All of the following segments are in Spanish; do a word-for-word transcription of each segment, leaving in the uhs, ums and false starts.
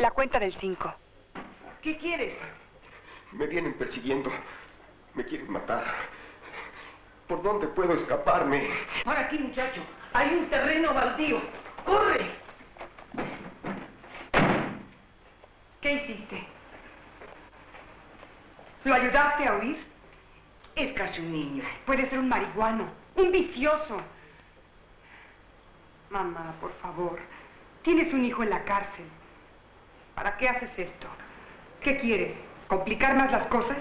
La cuenta del cinco. ¿Qué quieres? Me vienen persiguiendo. Me quieren matar. ¿Por dónde puedo escaparme? Para aquí, muchacho. Hay un terreno baldío. ¡Corre! ¿Qué hiciste? ¿Lo ayudaste a huir? Es casi un niño. Puede ser un marihuano, un vicioso. Mamá, por favor. Tienes un hijo en la cárcel. ¿Para qué haces esto? ¿Qué quieres? ¿Complicar más las cosas?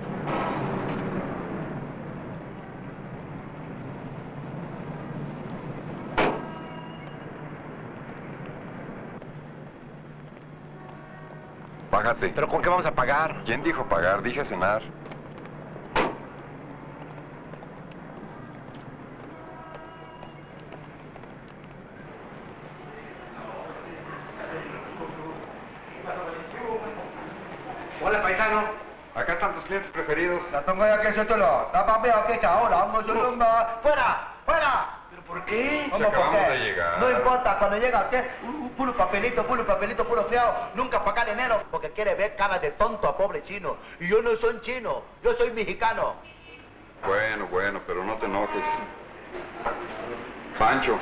Págate. ¿Pero con qué vamos a pagar? ¿Quién dijo pagar? Dije cenar. Hola, paisano. Acá están tus clientes preferidos. ¡Fuera! ¡Fuera! ¿Pero por qué? Si acabamos de llegar. No importa, cuando llega usted, uh, puro papelito, puro papelito, puro feo, nunca pagar dinero, porque quiere ver cara de tonto a pobre chino. Y yo no soy chino, yo soy mexicano. Bueno, bueno, pero no te enojes. Pancho.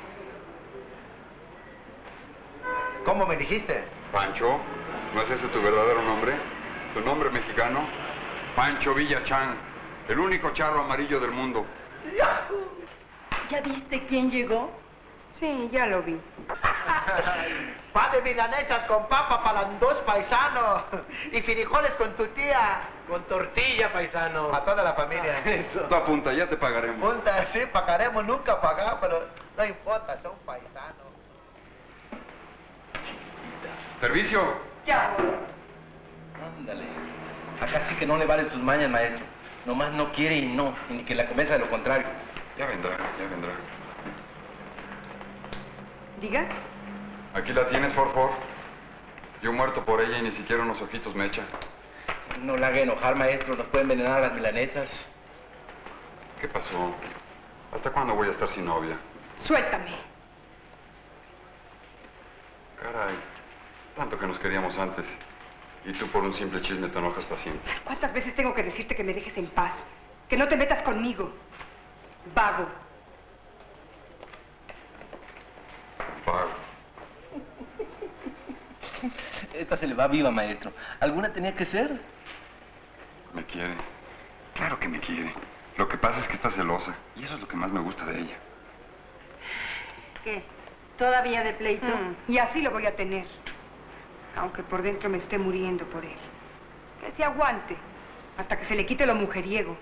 ¿Cómo me dijiste? Pancho, ¿no es ese tu verdadero nombre? ¿Tu nombre mexicano? Pancho Villachán, el único charro amarillo del mundo. ¿Ya viste quién llegó? Sí, ya lo vi. Pan de milanesas con papa para los dos paisanos. Y frijoles con tu tía. Con tortilla, paisano. Para toda la familia. Eso. Tú apunta, ya te pagaremos. Punta, sí, pagaremos, nunca pagar, pero no importa, son paisanos. ¿Servicio? Ya voy. Ándale. Acá sí que no le valen sus mañas, maestro. Nomás no quiere y no, y ni que la convenza de lo contrario. Ya vendrá, ya vendrá. Diga. Aquí la tienes, Forfor. Yo muerto por ella y ni siquiera unos ojitos me echa. No la haga enojar, maestro. Nos pueden envenenar las milanesas. ¿Qué pasó? ¿Hasta cuándo voy a estar sin novia? Suéltame. Caray, tanto que nos queríamos antes. Y tú por un simple chisme te enojas para siempre. ¿Cuántas veces tengo que decirte que me dejes en paz? Que no te metas conmigo. Vago. Vago. Esta se le va viva, maestro. ¿Alguna tenía que ser? Me quiere. Claro que me quiere. Lo que pasa es que está celosa. Y eso es lo que más me gusta de ella. ¿Qué? ¿Todavía de pleito? Mm, y así lo voy a tener. Aunque por dentro me esté muriendo por él. Que se aguante. Hasta que se le quite lo mujeriego.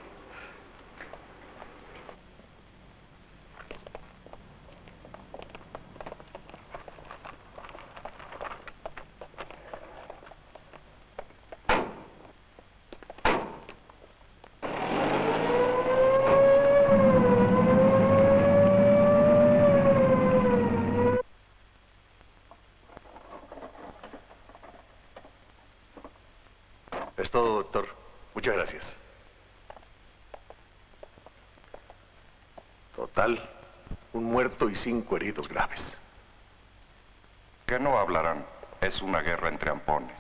Es todo, doctor. Muchas gracias. Total, un muerto y cinco heridos graves. ¿Qué no hablarán? Es una guerra entre ampones.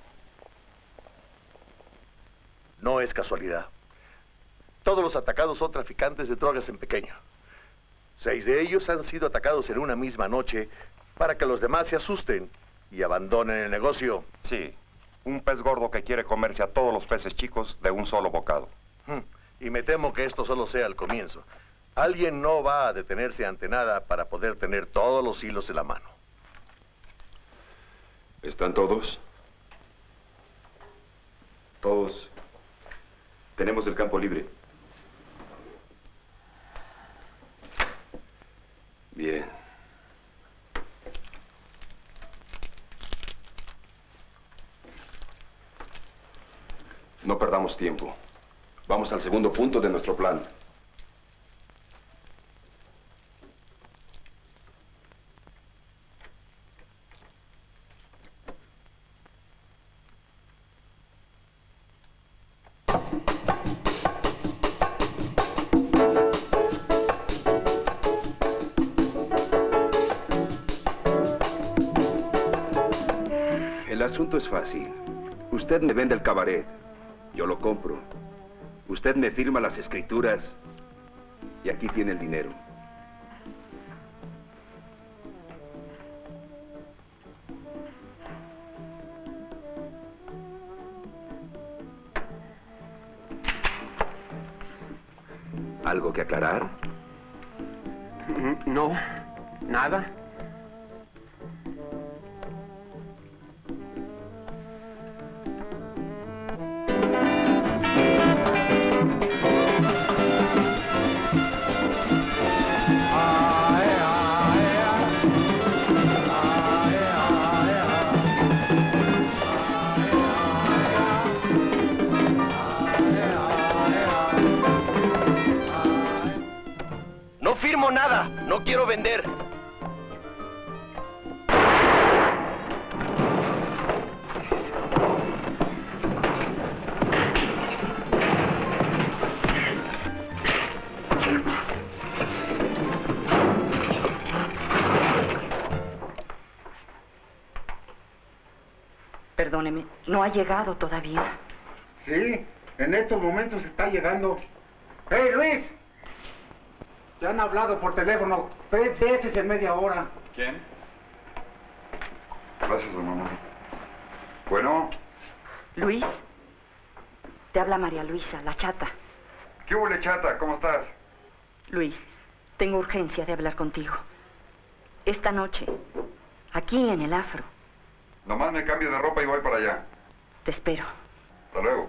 No es casualidad. Todos los atacados son traficantes de drogas en pequeño. Seis de ellos han sido atacados en una misma noche para que los demás se asusten y abandonen el negocio. Sí, un pez gordo que quiere comerse a todos los peces chicos de un solo bocado. Hmm, Y me temo que esto solo sea el comienzo. Alguien no va a detenerse ante nada para poder tener todos los hilos en la mano. ¿Están todos? Todos. Tenemos el campo libre. Bien. No perdamos tiempo. Vamos al segundo punto de nuestro plan. El asunto es fácil. Usted me vende el cabaret. Yo lo compro. Usted me firma las escrituras. Y aquí tiene el dinero. ¿Algo que aclarar? No, nada. No firmo nada, no quiero vender. Perdóneme, no ha llegado todavía. Sí, en estos momentos está llegando. ¡Hey, Luis! Te han hablado por teléfono tres veces en media hora. ¿Quién? Gracias, don Manuel. Bueno. Luis, te habla María Luisa, la chata. ¿Qué hubo, chata? ¿Cómo estás? Luis, tengo urgencia de hablar contigo. Esta noche, aquí en el Afro. Nomás me cambio de ropa y voy para allá. Te espero. Hasta luego.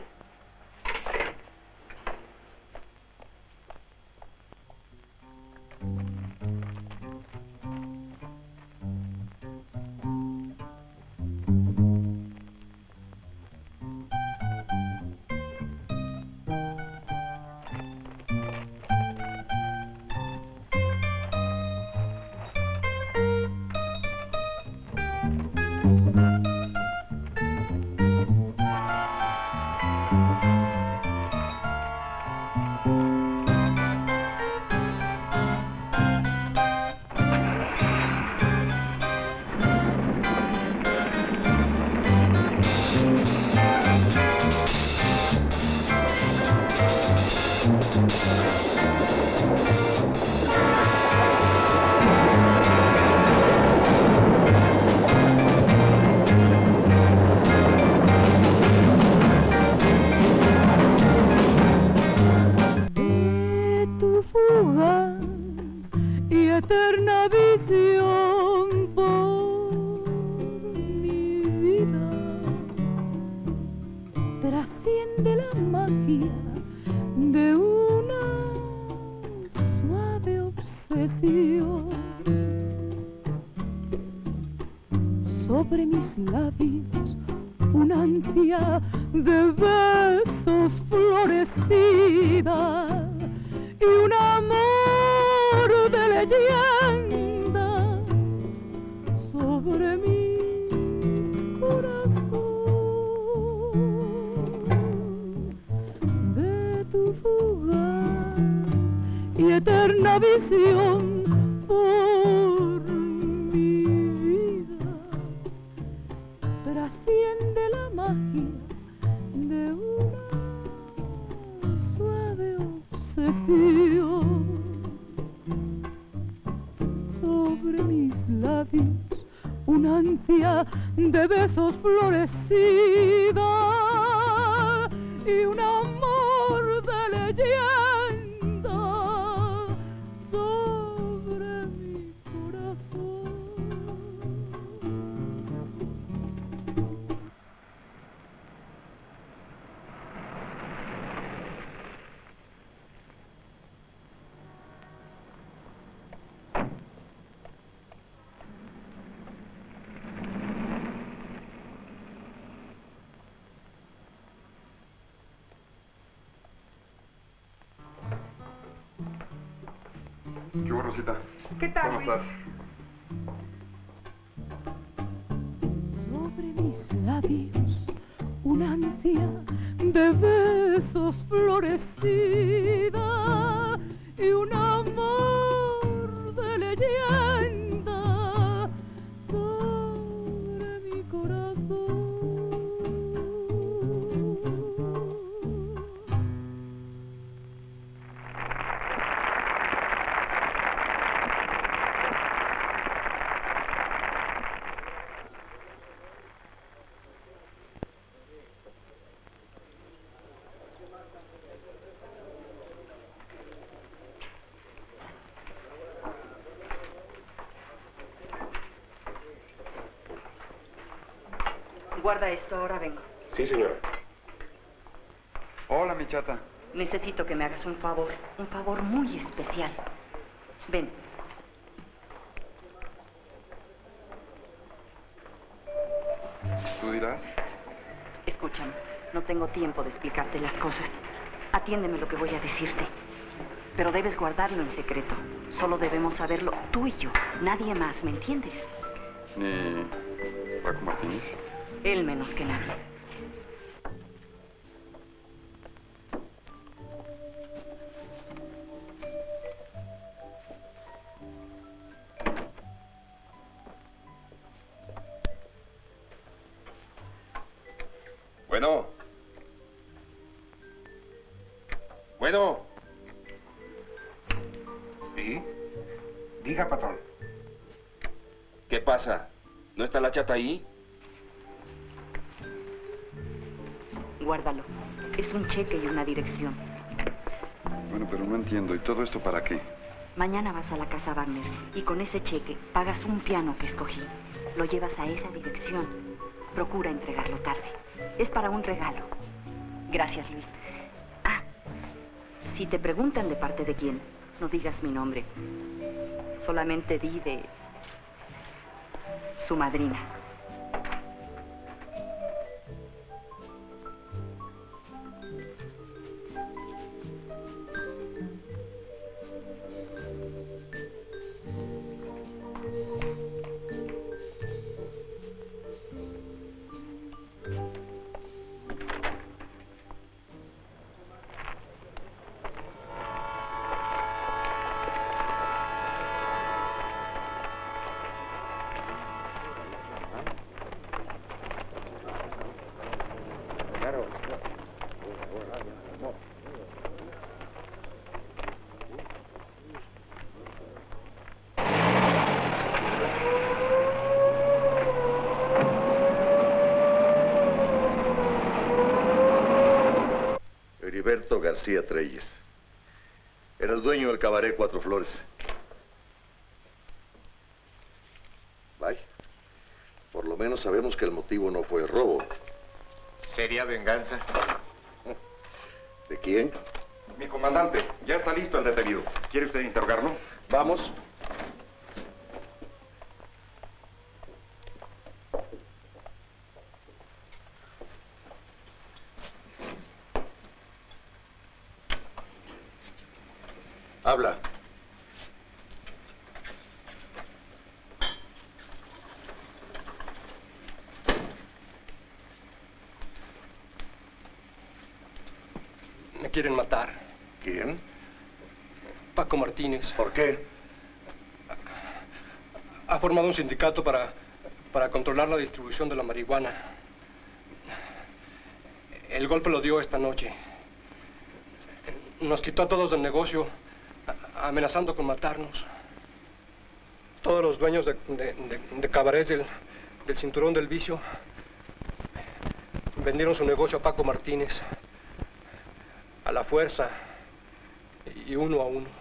eterna visión por mi vida. Trasciende la magia de una suave obsesión. Sobre mis labios una ansia de besos florecida y un amor de leyenda sobre mi corazón. De tu fugaz y eterna visión por mi vida trasciende la magia de una suave obsesión. Sobre mis labios una ansia de besos florecida y un amor de leyenda sobre mi corazón. ¿Qué hubo, Rosita? ¿Qué tal, ¿Cómo Luis? estás? Sobre mis labios una ansia de besos florecida y un amor de leyenda sobre mi corazón. Guarda esto, ahora vengo. Sí, señora. Hola, mi chata. Necesito que me hagas un favor, un favor muy especial. Ven. ¿Tú dirás? Escúchame, no tengo tiempo de explicarte las cosas. Atiéndeme lo que voy a decirte. Pero debes guardarlo en secreto. Solo debemos saberlo tú y yo, nadie más, ¿me entiendes? Ni Paco Martínez. Él menos que nadie. Bueno. Bueno. ¿Sí? Diga, patrón. ¿Qué pasa? ¿No está la chata ahí? Guárdalo. Es un cheque y una dirección. Bueno, pero no entiendo. ¿Y todo esto para qué? Mañana vas a la casa Wagner y con ese cheque pagas un piano que escogí. Lo llevas a esa dirección. Procura entregarlo tarde. Es para un regalo. Gracias, Luis. Ah, si te preguntan de parte de quién, no digas mi nombre. Solamente di de su madrina. Heriberto García Treyes. Era el dueño del cabaret Cuatro Flores. Vaya. Por lo menos sabemos que el motivo no fue el robo. ¿Sería venganza? ¿De quién? Mi comandante, ya está listo el detenido. ¿Quiere usted interrogarlo? Vamos. Habla. Me quieren matar. ¿Quién? Paco Martínez. ¿Por qué? Ha formado un sindicato para, para controlar la distribución de la marihuana. El golpe lo dio esta noche. Nos quitó a todos del negocio, a- amenazando con matarnos. Todos los dueños de, de, de, de cabarets del, del cinturón del vicio vendieron su negocio a Paco Martínez. A la fuerza y uno a uno.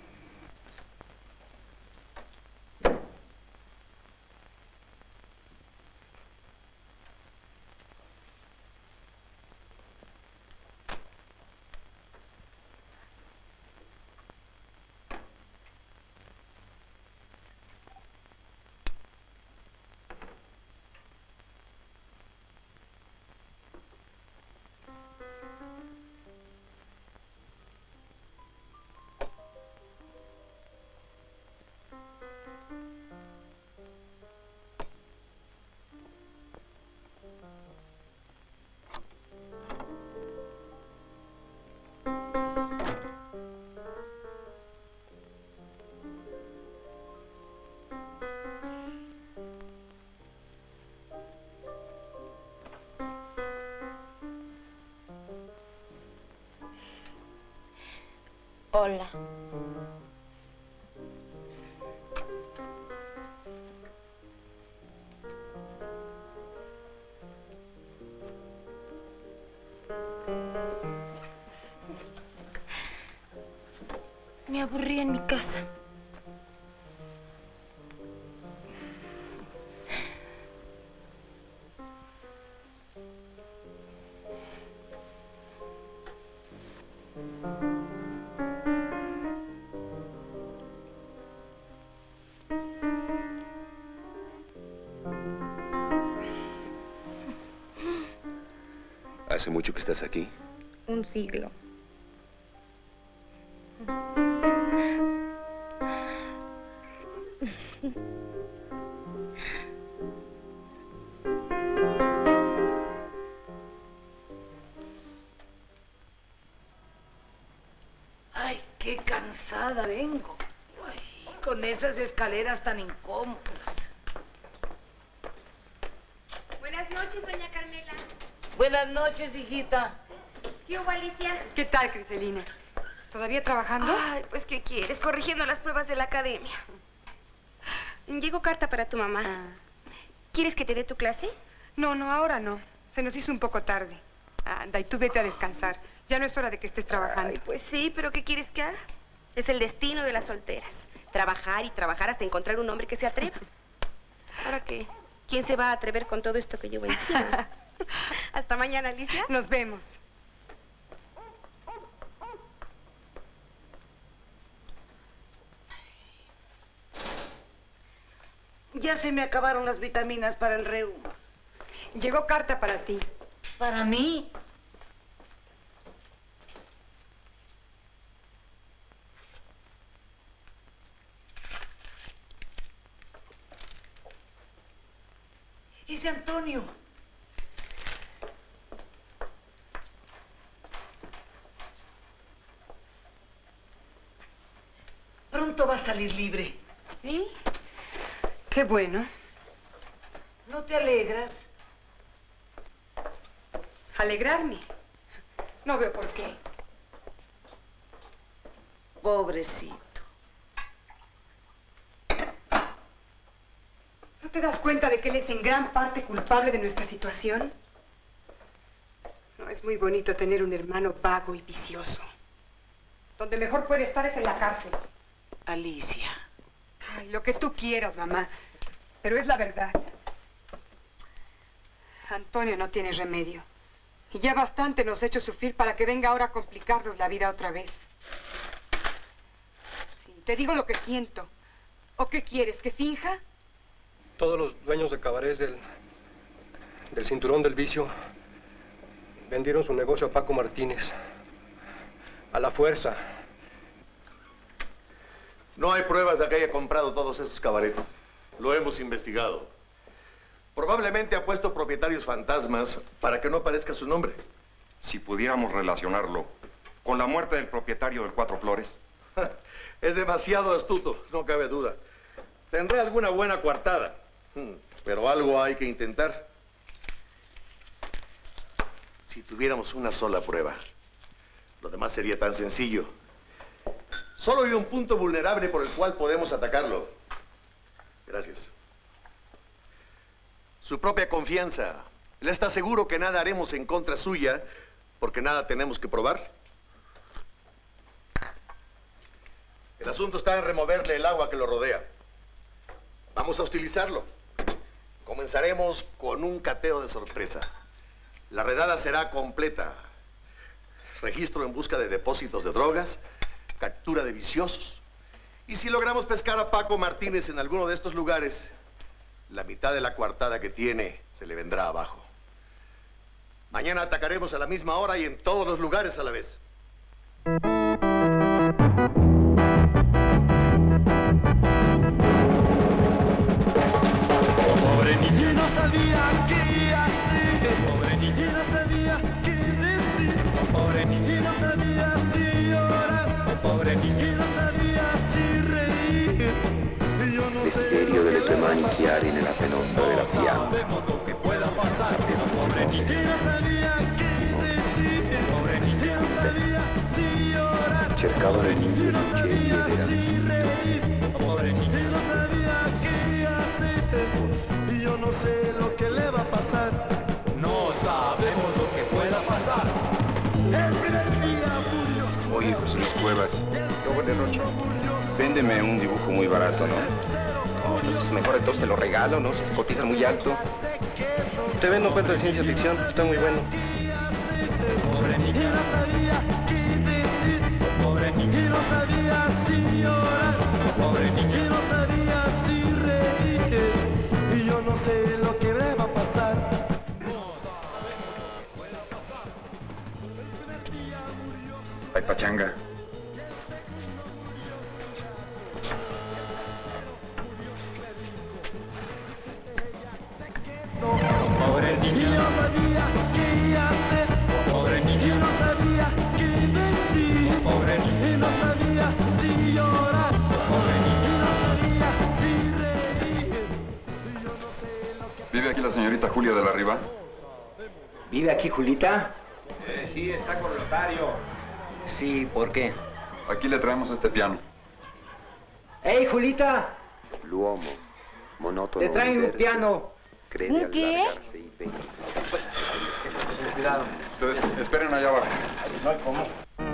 Hola. Me aburrí en mi casa. ¿Hace mucho que estás aquí? Un siglo. Ay, qué cansada vengo. Ay, con esas escaleras tan incómodas. Buenas noches, doña Carmela. Buenas noches, hijita. ¿Qué hubo, Alicia? ¿Qué tal, Criselina? ¿Todavía trabajando? Ay, pues, ¿qué quieres? Corrigiendo las pruebas de la academia. Llegó carta para tu mamá. Ah. ¿Quieres que te dé tu clase? No, no, ahora no. Se nos hizo un poco tarde. Anda, y tú vete a descansar. Ya no es hora de que estés trabajando. Ay, pues sí, pero ¿qué quieres que haga? Es el destino de las solteras. Trabajar y trabajar hasta encontrar un hombre que se atreva. ¿Ahora qué? ¿Quién se va a atrever con todo esto que llevo encima? Hasta mañana, Alicia. Nos vemos. Ya se me acabaron las vitaminas para el reuma. Llegó carta para ti. ¿Para mí? Dice Antonio. Pronto va a salir libre. ¿Sí? Qué bueno. ¿No te alegras? ¿Alegrarme? No veo por qué. Pobrecito. ¿No te das cuenta de que él es en gran parte culpable de nuestra situación? No es muy bonito tener un hermano vago y vicioso. Donde mejor puede estar es en la cárcel. Alicia. Ay, lo que tú quieras, mamá. Pero es la verdad. Antonio no tiene remedio. Y ya bastante nos ha hecho sufrir para que venga ahora a complicarnos la vida otra vez. Sí, te digo lo que siento. ¿O qué quieres, que finja? Todos los dueños de cabarets del, del cinturón del vicio vendieron su negocio a Paco Martínez. A la fuerza. No hay pruebas de que haya comprado todos esos cabarets. Lo hemos investigado. Probablemente ha puesto propietarios fantasmas para que no aparezca su nombre. Si pudiéramos relacionarlo con la muerte del propietario del Cuatro Flores. Es demasiado astuto, no cabe duda. Tendrá alguna buena coartada, pero algo hay que intentar. Si tuviéramos una sola prueba, lo demás sería tan sencillo. Solo hay un punto vulnerable por el cual podemos atacarlo. Gracias. Su propia confianza. Él está seguro que nada haremos en contra suya porque nada tenemos que probar. El asunto está en removerle el agua que lo rodea. Vamos a hostilizarlo. Comenzaremos con un cateo de sorpresa. La redada será completa. Registro en busca de depósitos de drogas, captura de viciosos. Y si logramos pescar a Paco Martínez en alguno de estos lugares, la mitad de la coartada que tiene se le vendrá abajo. Mañana atacaremos a la misma hora y en todos los lugares a la vez. Pobre niño no sabía qué hacer, pobre niño no sabía qué decir, pobre niño no sabía si llorar, pobre niño no sabía si reír. Yo no sé Misterio delle tue mani chiari nella penombra della fiamma. sabemos lo que pueda pasar, pobre niño no sabía qué decir, pobre niño no sabía si llorar, Cercavo le ninje no luce ed sabía era si reír, pobre niño no sabía qué hacer. Yo no sé lo que le va a pasar, no sabemos lo que pueda pasar. El primer día murió. Oye, José Luis Cuevas. Buenas noches. Véndeme un dibujo muy barato, ¿no? No, entonces mejor entonces te lo regalo, ¿no? Si se cotiza muy alto. Te vendo un cuento de ciencia ficción, está muy bueno. Pobre niño no sabía qué decir, pobre niño no sabía si llorar, pobre niño no sabía si reír. Y yo no sé lo que le va a pasar. No sabemos lo que pueda pasar. hay pachanga. Pobre niño, no sabía qué iba a hacer. Pobre niño, no sabía qué decir. Pobre niño, no sabía si llorar. Pobre niño, no sabía si reír. Yo no sé lo que... ¿Vive aquí la señorita Julia de la Riva? ¿Vive aquí Julita? Eh, sí, está con Lotario. Sí, ¿por qué? Aquí le traemos este piano. ¡Hey, Julita! L'uomo, monotono. Te traen un piano. Crede ¿Un qué? allargarse y ve. Cuidado. Ustedes esperen allá abajo. No hay cómo.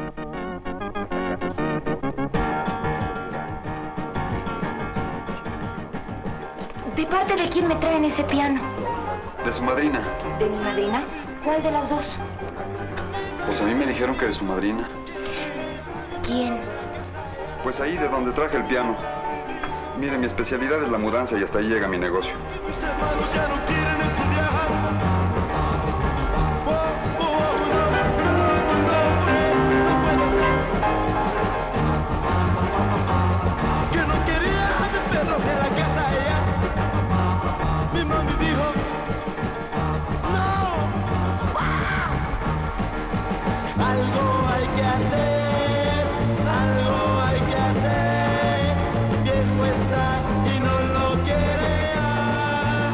¿De parte de quién me traen ese piano? De su madrina. ¿De mi madrina? ¿Cuál de las dos? Pues a mí me dijeron que de su madrina. ¿Quién? Pues ahí de donde traje el piano. Mire, mi especialidad es la mudanza y hasta ahí llega mi negocio. Mis hermanos ya no quieren estudiar. Oh, oh, oh, no, no, no, no puede ser. Que no quería a mi perro en la casa ella. Mi mami dijo, no. Algo hay que hacer, algo hay que hacer. Viejo está y no lo quiere ya.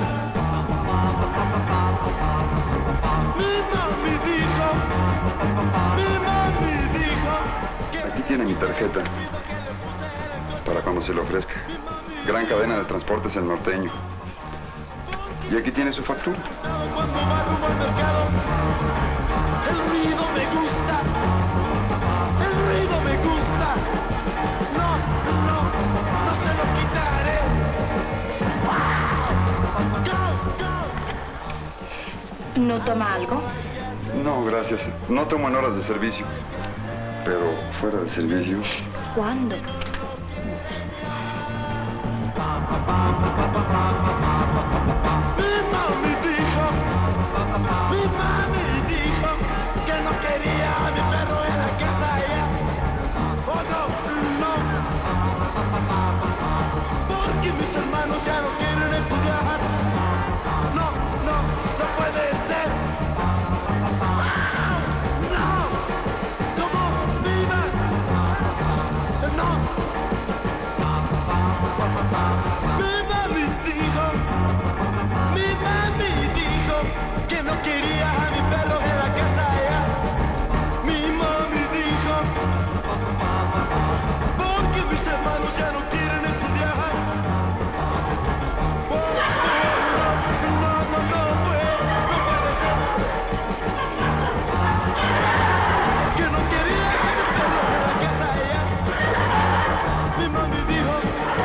Mi mami dijo, mi mami dijo. Aquí tiene mi tarjeta. Para cuando se le ofrezca. Gran cadena de transportes El Norteño. Y aquí tiene su factura. Cuando va rumbo al mercado, el ruido me gusta, el ruido me gusta. No, no, no se lo quitaré. Go, go. ¿No toma algo? No, gracias. No tomo en horas de servicio. Pero fuera de servicio. ¿Cuándo? Mi mami dijo, mi mami dijo que no quería a mi perro en la casa ella. Oh no, no. Porque mis hermanos ya no quieren estudiar. No, no, no puede ser. No, como viva. No. Mi mami dijo, mi mami dijo que no quería a mi perro en la casa ella. Mi mami dijo, porque mis hermanos ya no quieren estudiar. Oh, oh, no, no, no, no puede, no puede ser. Que no quería a mi perro en la casa ella. Mi mami dijo,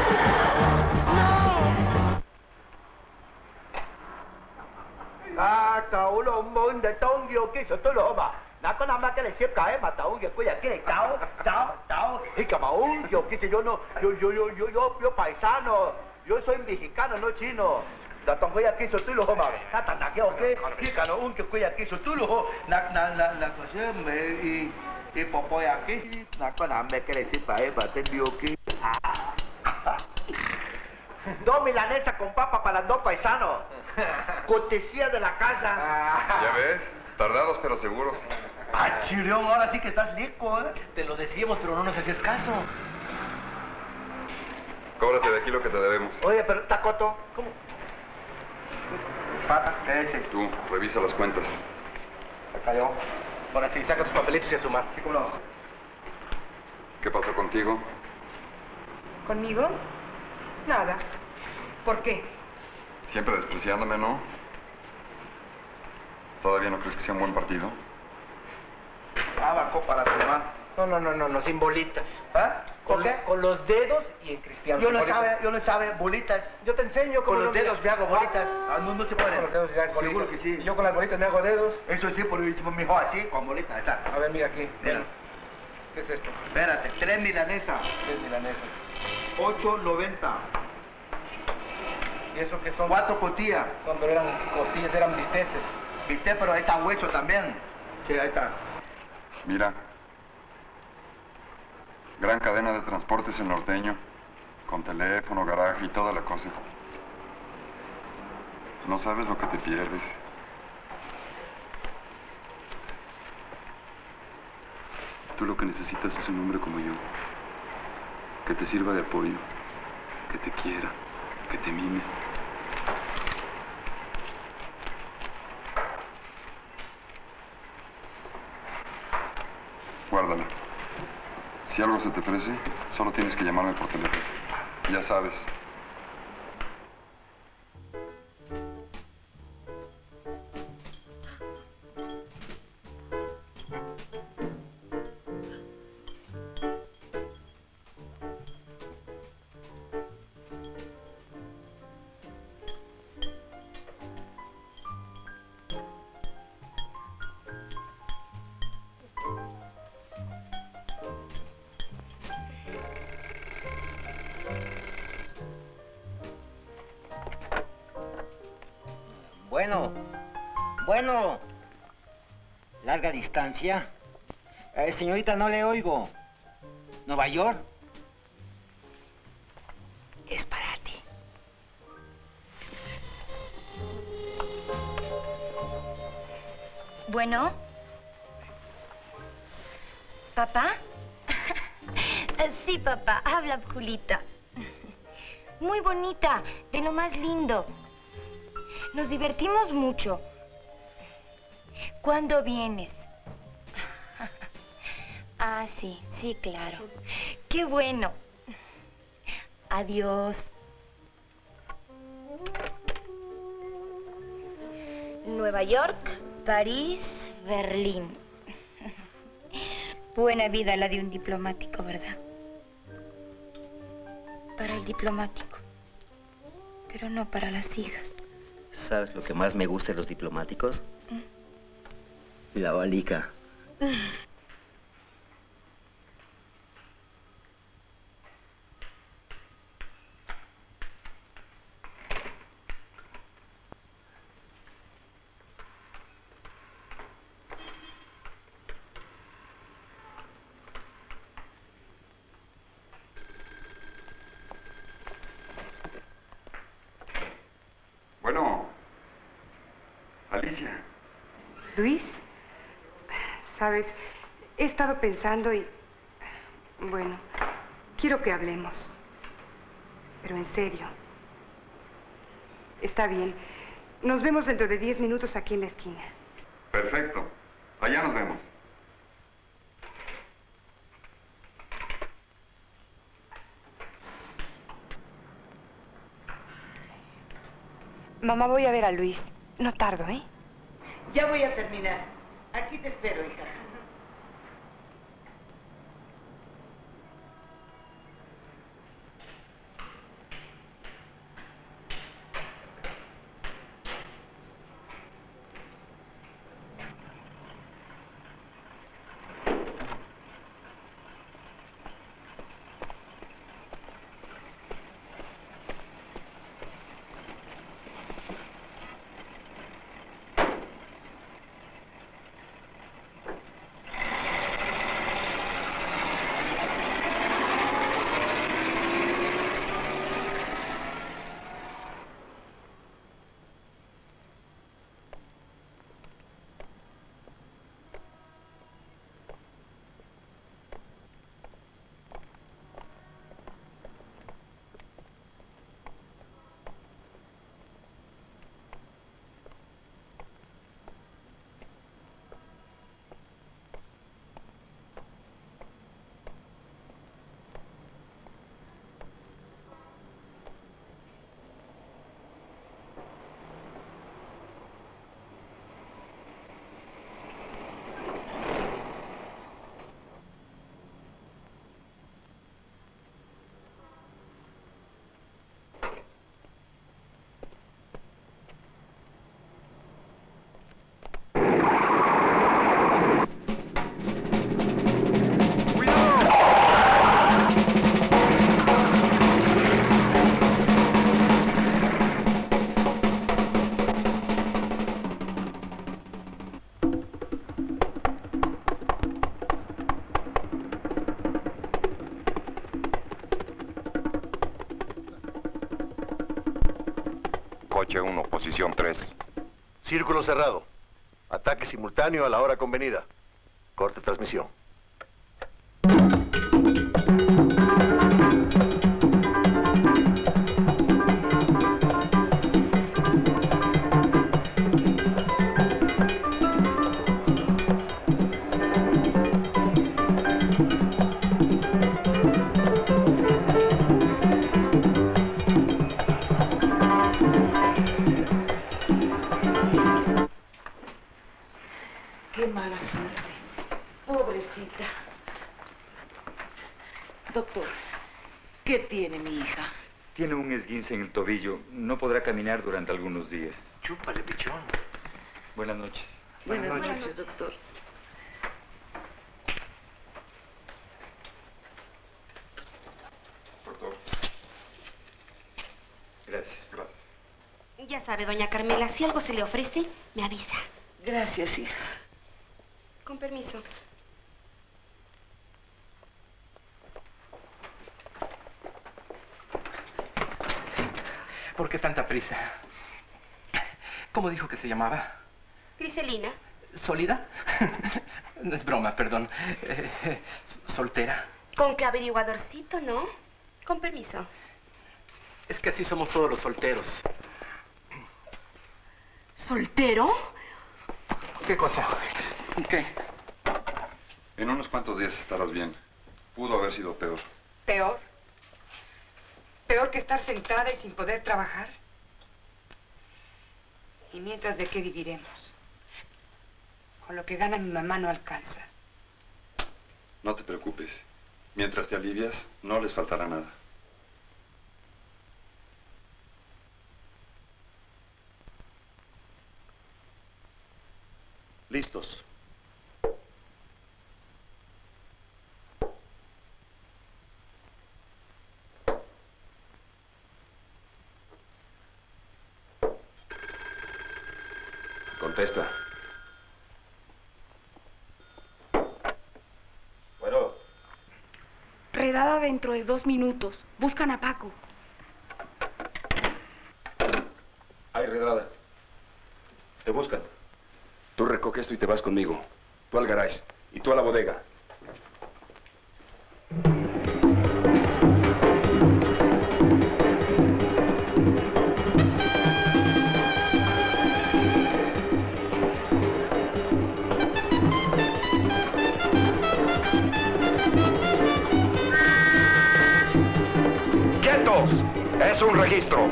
À, cậu là ông môn để tôn vô cái sự tôi lộ mà. Đã có năm cái này xếp cãi mà cậu giờ có giờ cái này cậu, cậu, cậu. Y que bảo yo que sé yo no, yo yo yo yo yo yo paisano, yo soy mexicano no chino. Da tong ko ya que so tu lo ma. Ta ta na que o que, y que no un que ko ya que so tu lo, na na na na ko se me y y popo ya que na có năm cái này xếp cãi mà tên bio que. Dos milanesas con papa para los dos paisanos. Cortesía de la casa. Ya ves, tardados pero seguros. Ah, Chirión, ahora sí que estás lico, ¿eh? Te lo decíamos, pero no nos hacías caso. Cóbrate de aquí lo que te debemos. Oye, pero Tacoto, ¿cómo? Pata, ¿qué es? Tú, revisa las cuentas. Se cayó. Ahora sí, saca tus papelitos y a sumar. Sí, cómo no. ¿Qué pasó contigo? ¿Conmigo? Nada. ¿Por qué? Siempre despreciándome, ¿no? ¿Todavía no crees que sea un buen partido? Abaco para sumar. No, no, no, no, no, sin bolitas. ¿Ah? ¿Con Con, qué? con los dedos y en cristiano. Yo no Por eso- sabe, yo no sabe, bolitas. Yo te enseño cómo Con los lo- dedos me hago bolitas. Ah, no, no se puede. Con los dedos me hago bolitas. Seguro que sí. Y yo con las bolitas me hago dedos. Eso sí, por último, mejor así, con bolitas, ahí está. A ver, mira aquí. Mira. ¿Qué es esto? Espérate, tres milanesas. Es milanesa. Ocho noventa. ¿Y eso qué son? Cuatro costillas. Cuando eran costillas eran bisteces. Viste, pero ahí está hueso también. Sí, ahí está. Mira, Gran cadena de transportes en Norteño, con teléfono, garaje y toda la cosa. No sabes lo que te pierdes. Tú lo que necesitas es un hombre como yo, que te sirva de apoyo, que te quiera, que te mime. Guárdala. Si algo se te ofrece, solo tienes que llamarme por teléfono. Ya sabes. Bueno, bueno. Larga distancia. Eh, señorita, no le oigo. ¿Nueva York? Es para ti. Bueno. ¿Papá? Sí, papá, habla Julita. Muy bonita, de lo más lindo. Nos divertimos mucho. ¿Cuándo vienes? Ah, sí, sí, claro. Qué bueno. Adiós. Nueva York, París, Berlín. Buena vida la de un diplomático, ¿verdad? Para el diplomático, pero no para las hijas. ¿Sabes lo que más me gusta de los diplomáticos? ¿Mm? La balica. Bueno, Alicia. Luis, sabes, he estado pensando y... Bueno, quiero que hablemos. Pero en serio. Está bien. Nos vemos dentro de diez minutos aquí en la esquina. Perfecto. Allá nos vemos. Mamá, voy a ver a Luis. No tardo, ¿eh? Ya voy a terminar. Aquí te espero, hija. H uno, posición tres. Círculo cerrado. Ataque simultáneo a la hora convenida. Corte transmisión. Qué mala suerte. Pobrecita. Doctor, ¿qué tiene mi hija? Tiene un esguince en el tobillo. No podrá caminar durante algunos días. Chúpale, pichón. Buenas noches. Buenas, Buenas noches, noches, doctor. Doctor. Gracias, gracias. Ya sabe, doña Carmela, si algo se le ofrece, me avisa. Gracias, hija. Con permiso. ¿Por qué tanta prisa? ¿Cómo dijo que se llamaba? Griselina. ¿Sólida? No es broma, perdón. Eh, eh, ¿Soltera? Con qué averiguadorcito, ¿no? Con permiso. Es que así somos todos los solteros. ¿Soltero? ¿Qué cosa? ¿Qué? En unos cuantos días estarás bien. Pudo haber sido peor. ¿Peor? ¿Peor que estar sentada y sin poder trabajar? ¿Y mientras de qué viviremos? Con lo que gana mi mamá no alcanza. No te preocupes. Mientras te alivias, no les faltará nada. Listos. Contesta. Bueno. Redada dentro de dos minutos. Buscan a Paco. Hay redada. Te buscan. Tú recoge esto y te vas conmigo. Tú al garage y tú a la bodega. ¡Quietos! Es un registro.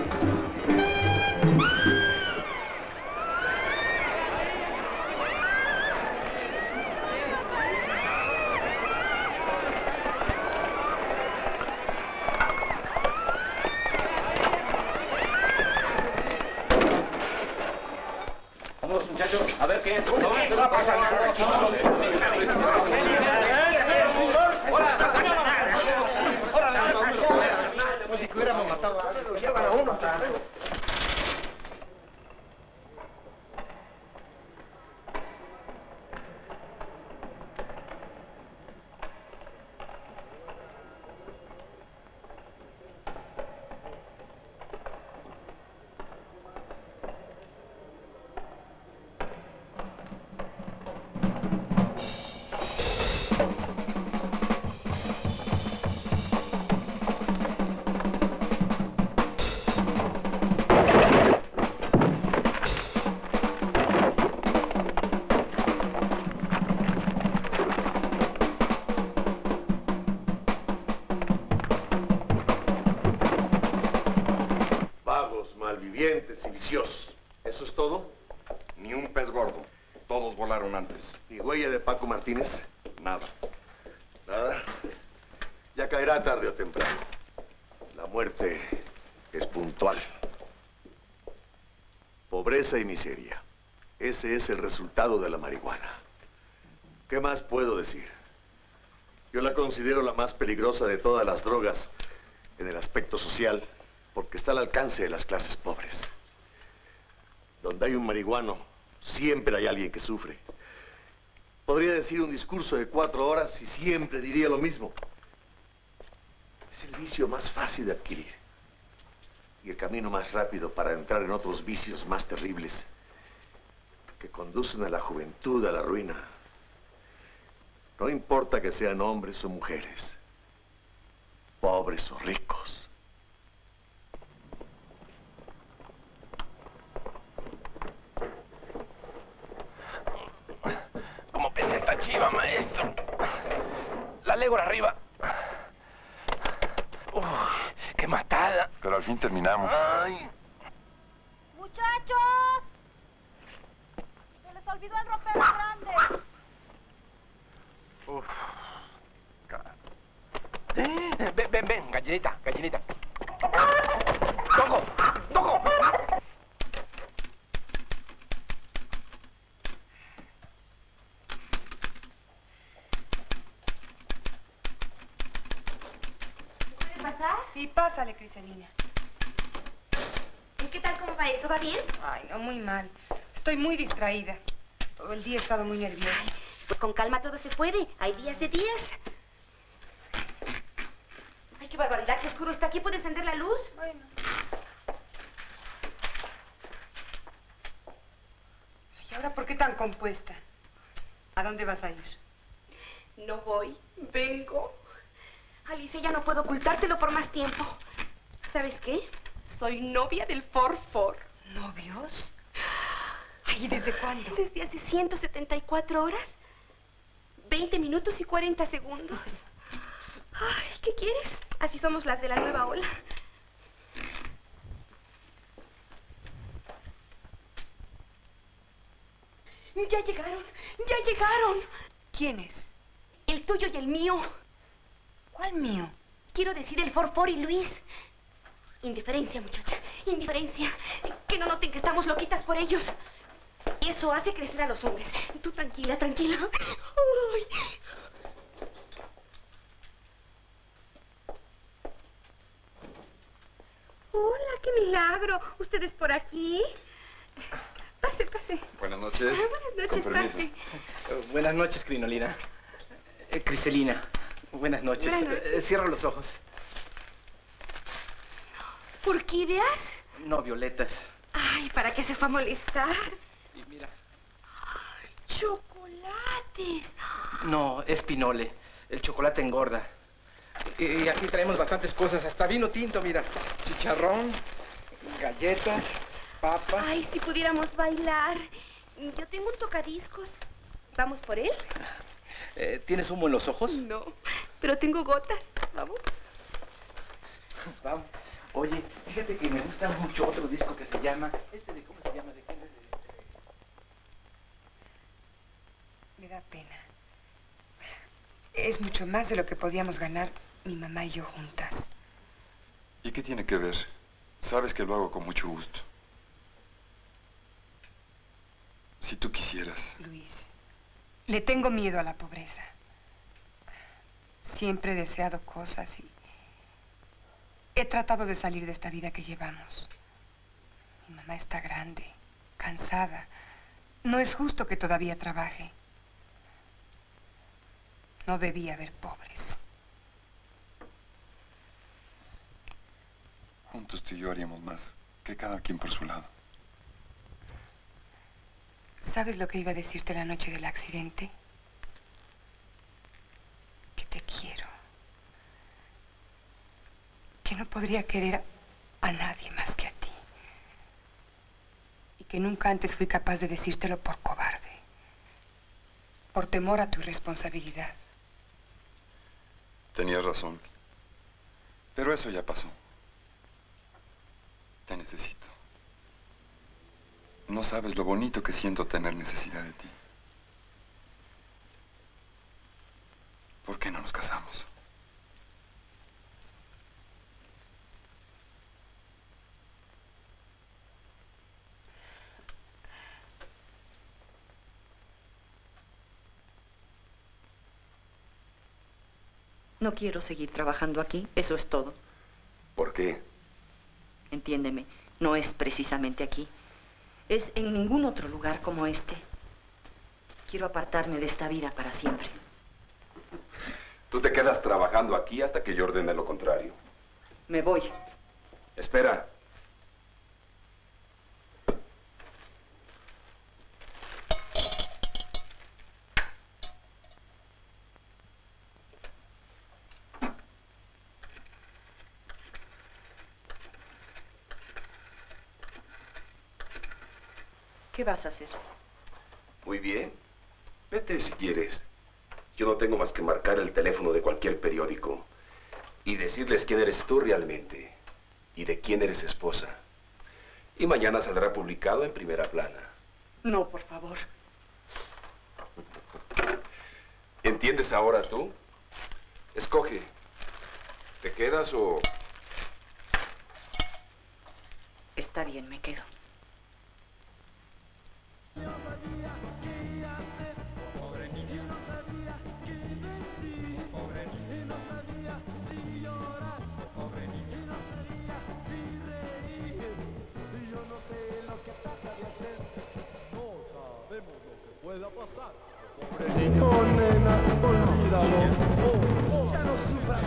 Vamos, muchachos, a ver qué. ¿Qué va a pasar? Pues si hubiéramos matado a alguien, lo llevan a uno. malvivientes y viciosos. ¿Eso es todo? Ni un pez gordo. Todos volaron antes. ¿Ni huella de Paco Martínez? Nada. ¿Nada? Ya caerá tarde o temprano. La muerte es puntual. Pobreza y miseria. Ese es el resultado de la marihuana. ¿Qué más puedo decir? Yo la considero la más peligrosa de todas las drogas en el aspecto social, porque está al alcance de las clases pobres. Donde hay un marihuano, siempre hay alguien que sufre. Podría decir un discurso de cuatro horas y siempre diría lo mismo. Es el vicio más fácil de adquirir. y el camino más rápido para entrar en otros vicios más terribles que conducen a la juventud a la ruina. No importa que sean hombres o mujeres, pobres o ricos. ¿Cómo pesa esta chiva, maestro? La legua arriba. Uy, qué matada. Pero al fin terminamos. Ay. ¡Muchachos! Se les olvidó el ropero grande. Uf. Eh, ven, ven, ven, gallinita, gallinita. ¡Toco! ¡Toco! ¿Puede pasar? Sí, pásale, Criselina. ¿Y qué tal, cómo va eso? ¿Va bien? Ay, no, muy mal. Estoy muy distraída. Todo el día he estado muy nerviosa. Pues con calma todo se puede. Hay días de días. Ay, qué barbaridad, qué oscuro está aquí. ¿Puede encender la luz? Bueno. ¿Y ahora por qué tan compuesta? ¿A dónde vas a ir? No voy, vengo. Alicia, ya no puedo ocultártelo por más tiempo. ¿Sabes qué? Soy novia del Forfor. ¿Novios? Ay, ¿y desde cuándo? Desde hace ciento setenta y cuatro horas. veinte minutos y cuarenta segundos. Ay, ¿qué quieres? Así somos las de la nueva ola. Ya llegaron, ya llegaron. ¿Quiénes? El tuyo y el mío. ¿Cuál mío? Quiero decir el Forfor y Luis. Indiferencia, muchacha, indiferencia. Que no noten que estamos loquitas por ellos. Eso hace crecer a los hombres. Tú tranquila, tranquila. Ay. Hola, qué milagro. ¿Ustedes por aquí? Pase, pase. Buenas noches. Ah, buenas noches, Con permiso. pase. Uh, buenas noches, Crinolina. Eh, Criselina. Buenas noches. Buenas noches. Eh, cierra los ojos. ¿Orquídeas? No, violetas. Ay, ¿para qué se fue a molestar? Y mira. ¡Chocolates! No, es pinole. El chocolate engorda. Y, y aquí traemos bastantes cosas. Hasta vino tinto, mira. Chicharrón, galletas, papas. Ay, si pudiéramos bailar. Yo tengo un tocadiscos. ¿Vamos por él? Eh, ¿Tienes humo en los ojos? No, pero tengo gotas. ¿Vamos? Vamos. Oye, fíjate que me gusta mucho otro disco que se llama... Este de, ¿cómo se llama? ¿De quién es? De- Me da pena. Es mucho más de lo que podíamos ganar mi mamá y yo juntas. ¿Y qué tiene que ver? Sabes que lo hago con mucho gusto. Si tú quisieras. Luis, le tengo miedo a la pobreza. Siempre he deseado cosas y he tratado de salir de esta vida que llevamos. Mi mamá está grande, cansada. No es justo que todavía trabaje. No debía haber pobres. Juntos tú y yo haríamos más que cada quien por su lado. ¿Sabes lo que iba a decirte la noche del accidente? Que te quiero. Que no podría querer a nadie más que a ti. Y que nunca antes fui capaz de decírtelo por cobarde. Por temor a tu irresponsabilidad. Tenías razón. Pero eso ya pasó. Te necesito. No sabes lo bonito que siento tener necesidad de ti. ¿Por qué no nos casamos? No quiero seguir trabajando aquí, eso es todo. ¿Por qué? Entiéndeme, no es precisamente aquí. Es en ningún otro lugar como este. Quiero apartarme de esta vida para siempre. Tú te quedas trabajando aquí hasta que yo ordene lo contrario. Me voy. Espera. ¿Qué vas a hacer? Muy bien. Vete si quieres. Yo no tengo más que marcar el teléfono de cualquier periódico y decirles quién eres tú realmente y de quién eres esposa. Y mañana saldrá publicado en primera plana. No, por favor. ¿Entiendes ahora tú? Escoge. ¿Te quedas o...? Está bien, me quedo. Pueda pasar. Pobre niño, nena, olvídalo. Oh, oh, ya no sufras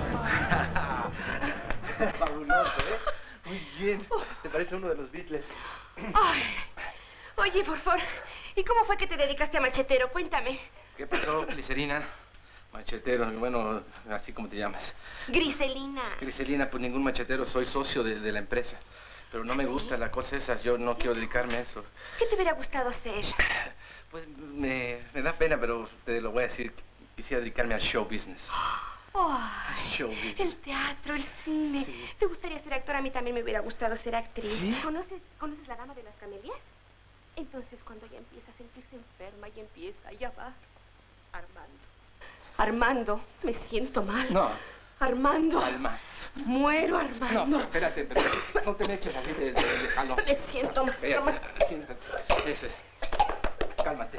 más. Fabuloso, ¿eh? Muy bien. Te parece uno de los Beatles. Ay. Oye, por favor, ¿y cómo fue que te dedicaste a machetero? Cuéntame. ¿Qué pasó, Glicerina? Machetero, bueno, así como te llamas. Griselina. Griselina, pues ningún machetero, soy socio de, de la empresa. Pero no me gusta la cosa esa, yo no quiero dedicarme a eso. ¿Qué te hubiera gustado ser? Pues me, me da pena, pero te lo voy a decir. Quisiera dedicarme al show business. Oh, Show business. el teatro, el cine. Sí. ¿Te gustaría ser actor? A mí también me hubiera gustado ser actriz. ¿Sí? ¿Conoces, ¿Conoces La Dama de las Camelias? Entonces, cuando ella empieza a sentirse enferma y empieza, ya va. Armando. Armando, me siento mal. No. Armando. Calma. Muero, Armando. No, espérate, pero no te me eches así de... de, de ah, no. Me siento mal. Espérate, siéntate. Eso es. Cálmate.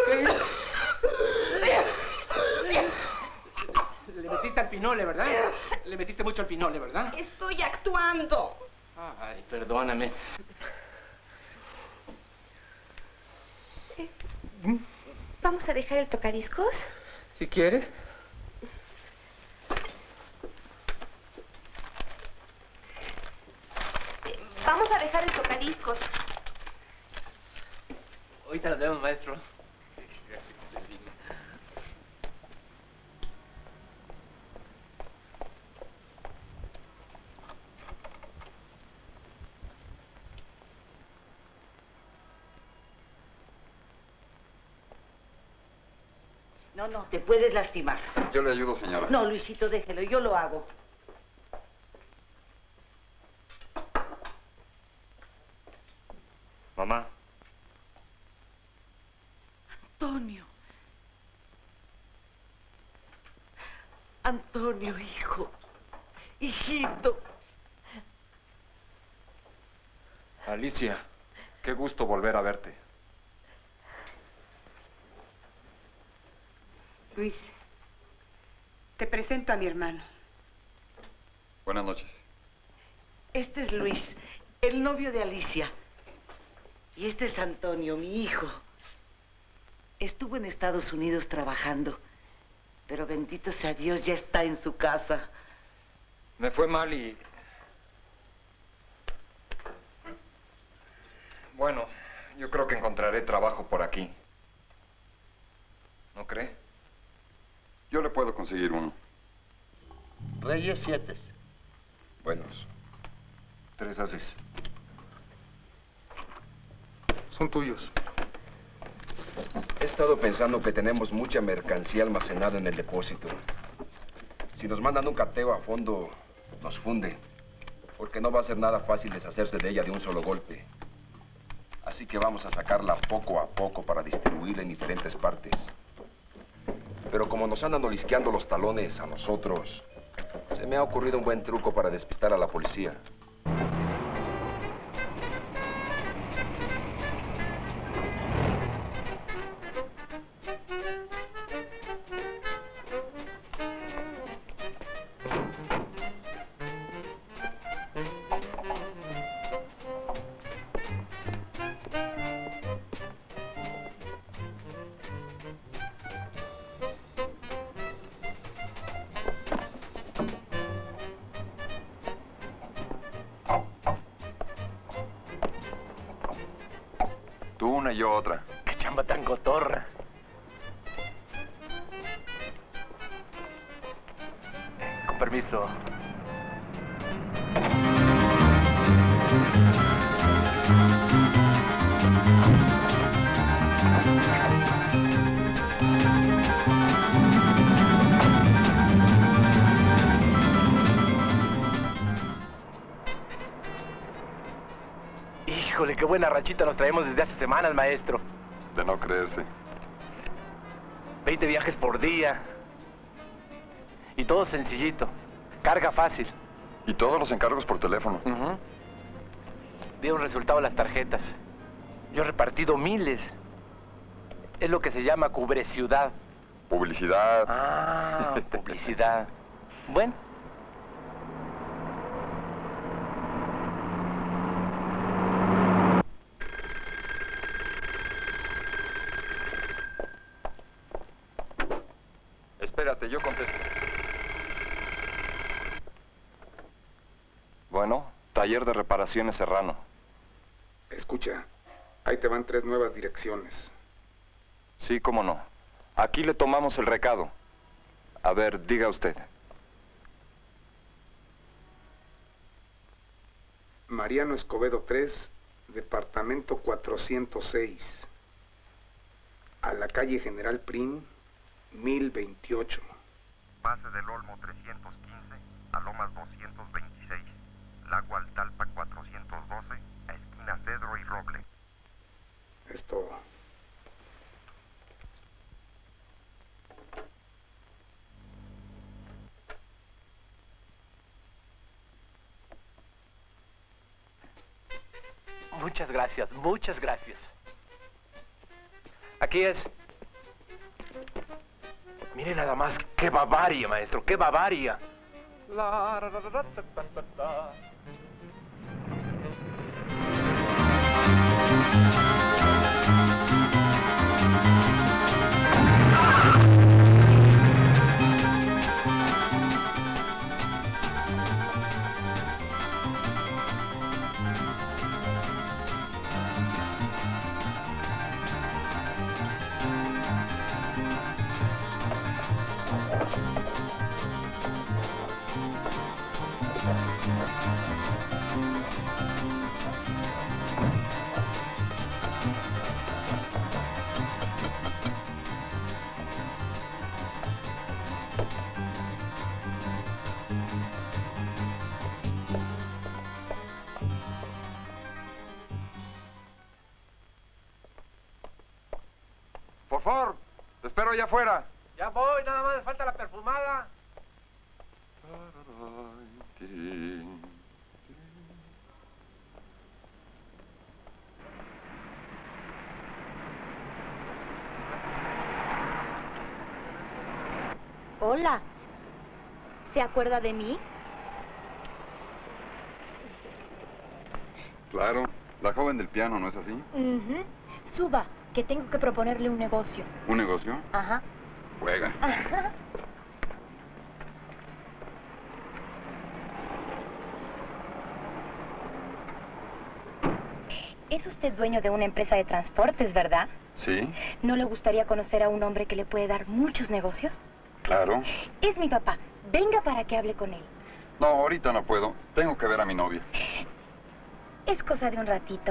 Le metiste al pinole, ¿verdad? Le metiste mucho al pinole, ¿verdad? Estoy actuando. Ay, perdóname. Eh, ¿Vamos a dejar el tocadiscos? Si quieres. Eh, Vamos a dejar el tocadiscos. Ahorita lo vemos, maestro. No, no, te puedes lastimar. Yo le ayudo, señora. No, Luisito, déjelo, yo lo hago. Mamá. Antonio. Antonio, hijo. Hijito. Alicia, qué gusto volver a verte. Luis, te presento a mi hermano. Buenas noches. Este es Luis, el novio de Alicia. Y este es Antonio, mi hijo. Estuvo en Estados Unidos trabajando, pero bendito sea Dios, ya está en su casa. Me fue mal y... Bueno, yo creo que encontraré trabajo por aquí. ¿No cree? Yo le puedo conseguir uno. Reyes siete. Buenos. Tres haces. Son tuyos. He estado pensando que tenemos mucha mercancía almacenada en el depósito. Si nos mandan un cateo a fondo, nos funde. Porque no va a ser nada fácil deshacerse de ella de un solo golpe. Así que vamos a sacarla poco a poco para distribuirla en diferentes partes. Pero como nos andan olisqueando los talones a nosotros, se me ha ocurrido un buen truco para despistar a la policía. Tú una y yo otra. Qué chamba tan cotorra. Con permiso. Híjole, qué buena rachita nos traemos desde hace semanas, maestro. De no creerse. veinte viajes por día. Y todo sencillito. Carga fácil. Y todos los encargos por teléfono. Uh-huh. Dieron resultado las tarjetas. Yo he repartido miles. Es lo que se llama cubre ciudad. Publicidad. Ah, publicidad. Bueno. Espérate, yo contesto. Bueno, taller de reparaciones Serrano. Escucha, ahí te van tres nuevas direcciones. Sí, cómo no. Aquí le tomamos el recado. A ver, diga usted. Mariano Escobedo tres, departamento cuatrocientos seis. A la calle General Prim, mil veintiocho. Base del Olmo trescientos quince a Lomas doscientos veintiséis. Lago Altalpa cuatrocientos doce a esquina Cedro y Roble. Es todo. Muchas gracias, muchas gracias. Aquí es. Mire nada más, qué Bavaria, maestro, qué Bavaria. La, ra, ra, ra, ta, ta, ta, ta. Por favor, te espero allá afuera. Ya voy, nada más me falta la perfumada. Hola. ¿Se acuerda de mí? Claro, la joven del piano, ¿no es así? Uh-huh. Suba, que tengo que proponerle un negocio. ¿Un negocio? Ajá. Juega. Ajá. Es usted dueño de una empresa de transportes, ¿verdad? Sí, ¿No le gustaría conocer a un hombre que le puede dar muchos negocios? claro. Es mi papá. Venga para que hable con él. No, ahorita no puedo. Tengo que ver a mi novia. Es cosa de un ratito.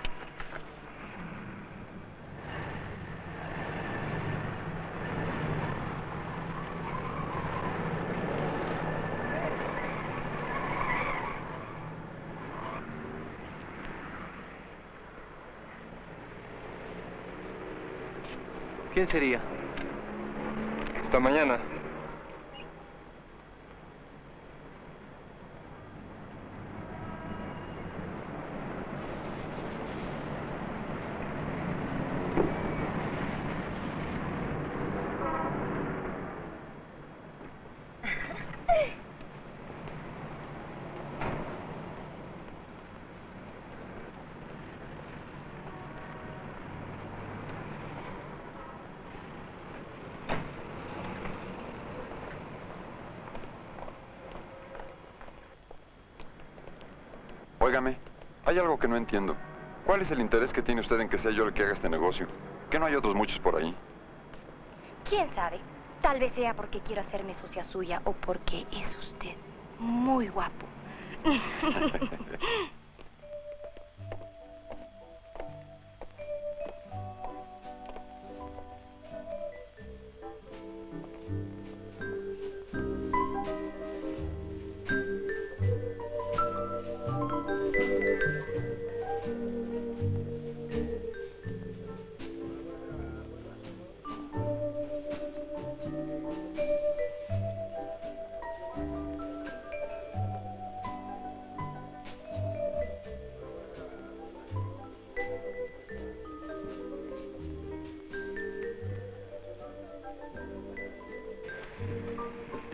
¿Quién sería? Hasta mañana. Óigame, hay algo que no entiendo. ¿Cuál es el interés que tiene usted en que sea yo el que haga este negocio? ¿Que no hay otros muchos por ahí? ¿Quién sabe? Tal vez sea porque quiero hacerme socia suya o porque es usted muy guapo.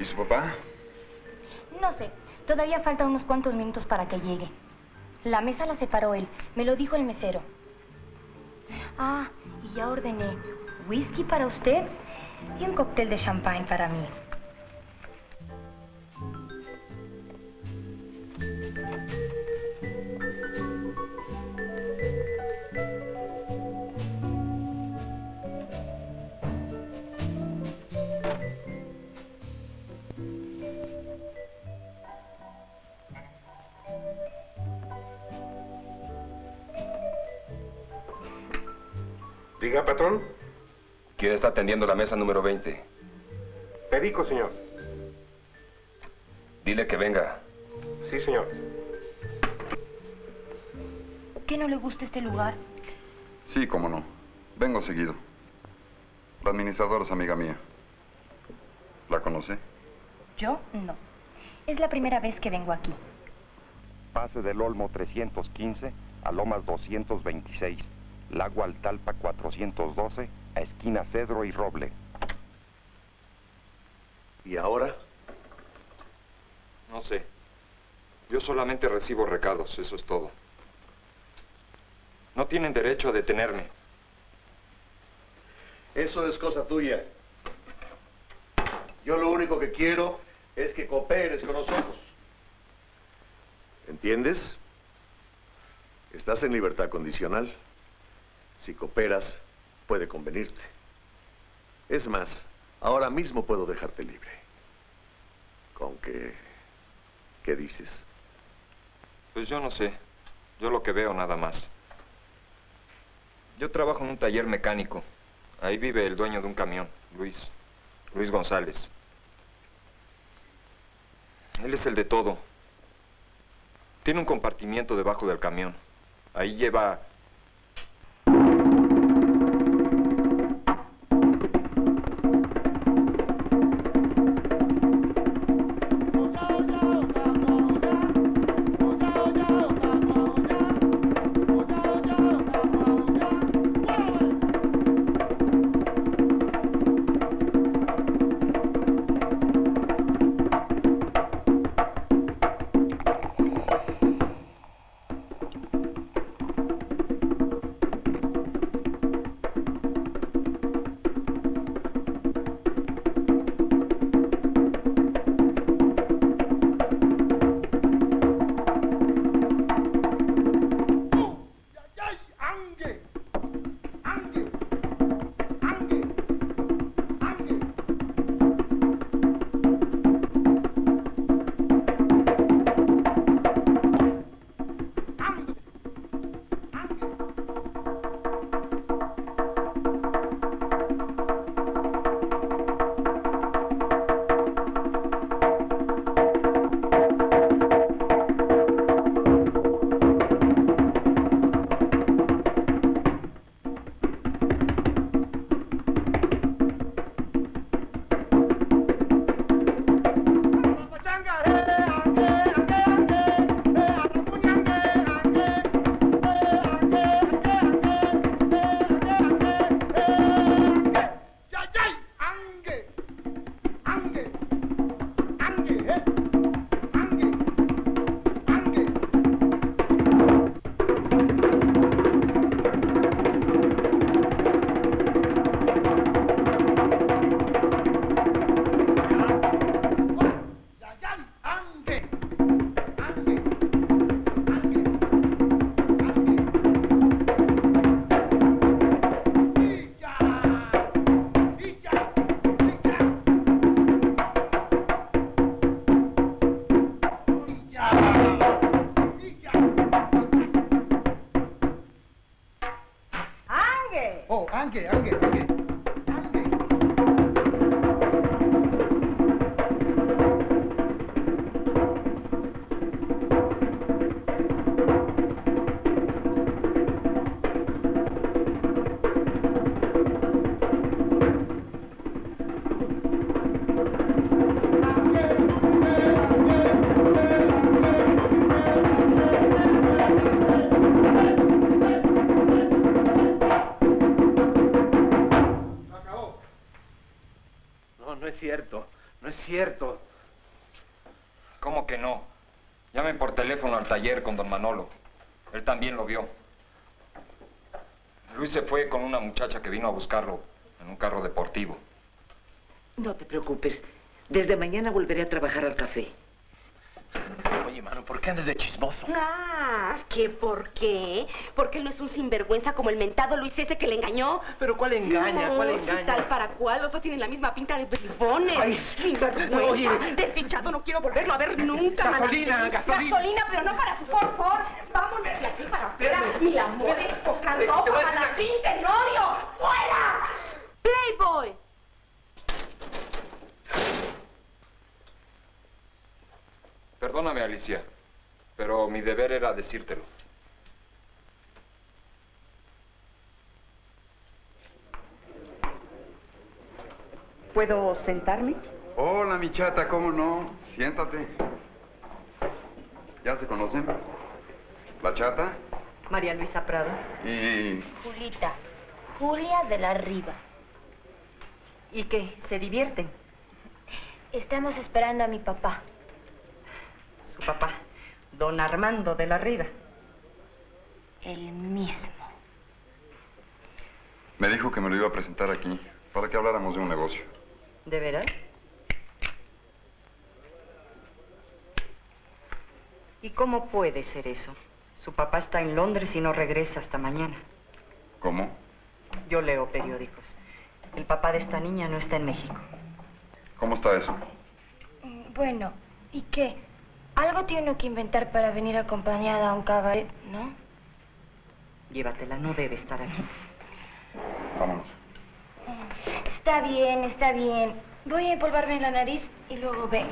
su papá? No sé, todavía falta unos cuantos minutos para que llegue. La mesa la separó él, me lo dijo el mesero. Ah, y ya ordené whisky para usted y un cóctel de champán para mí. Diga, patrón. ¿Quién está atendiendo la mesa número veinte? Perico, señor. Dile que venga. Sí, señor. ¿Qué no le gusta este lugar? Sí, cómo no. Vengo seguido. La administradora es amiga mía. ¿La conoce? Yo no. Es la primera vez que vengo aquí. Pase del Olmo trescientos quince a Lomas doscientos veintiséis. Lago Altalpa cuatrocientos doce, a esquina Cedro y Roble. ¿Y ahora? No sé. Yo solamente recibo recados, eso es todo. No tienen derecho a detenerme. Eso es cosa tuya. Yo lo único que quiero es que cooperes con nosotros. ¿Entiendes? Estás en libertad condicional. Si cooperas, puede convenirte. Es más, ahora mismo puedo dejarte libre. ¿Con qué? ¿Qué dices? Pues yo no sé. Yo lo que veo nada más. Yo trabajo en un taller mecánico. Ahí vive el dueño de un camión, Luis. Luis González. Él es el de todo. Tiene un compartimiento debajo del camión. Ahí lleva... No, no es cierto. No es cierto. ¿Cómo que no? Llamen por teléfono al taller con don Manolo. Él también lo vio. Luis se fue con una muchacha que vino a buscarlo en un carro deportivo. No te preocupes. Desde mañana volveré a trabajar al café. Oye, mano, ¿por qué andas de chismoso? Ah, ¿qué por qué? Porque él no es un sinvergüenza como el mentado Luis ese que le engañó. ¿Pero cuál engaña? No, ¿Cuál si engaña? tal para cual, los dos tienen la misma pinta de bribones. Ay, Sinvergüenza, oye. desdichado, no quiero volverlo a ver nunca. Gasolina, Manatí. gasolina. Gasolina, pero no para su forfort. Vámonos de aquí para afuera. Ni la mueve tocando Te voy a para decir- la Tenorio. ¡Fuera! Playboy. Perdóname, Alicia, pero mi deber era decírtelo. ¿Puedo sentarme? Hola, mi chata, ¿cómo no? Siéntate. ¿Ya se conocen? La chata María Luisa Prado. y... Julita. Julia de la Riva. ¿Y qué? ¿Se divierten? Estamos esperando a mi papá. Su papá, don Armando de la Riva. El mismo. Me dijo que me lo iba a presentar aquí para que habláramos de un negocio. ¿De veras? ¿Y cómo puede ser eso? Su papá está en Londres y no regresa hasta mañana. ¿Cómo? Yo leo periódicos. El papá de esta niña no está en México. ¿Cómo está eso? Bueno, ¿y qué? Algo tiene que inventar para venir acompañada a un cabaret, ¿no? Llévatela, no debe estar aquí. Vámonos. Está bien, está bien. Voy a empolvarme la nariz y luego vengo.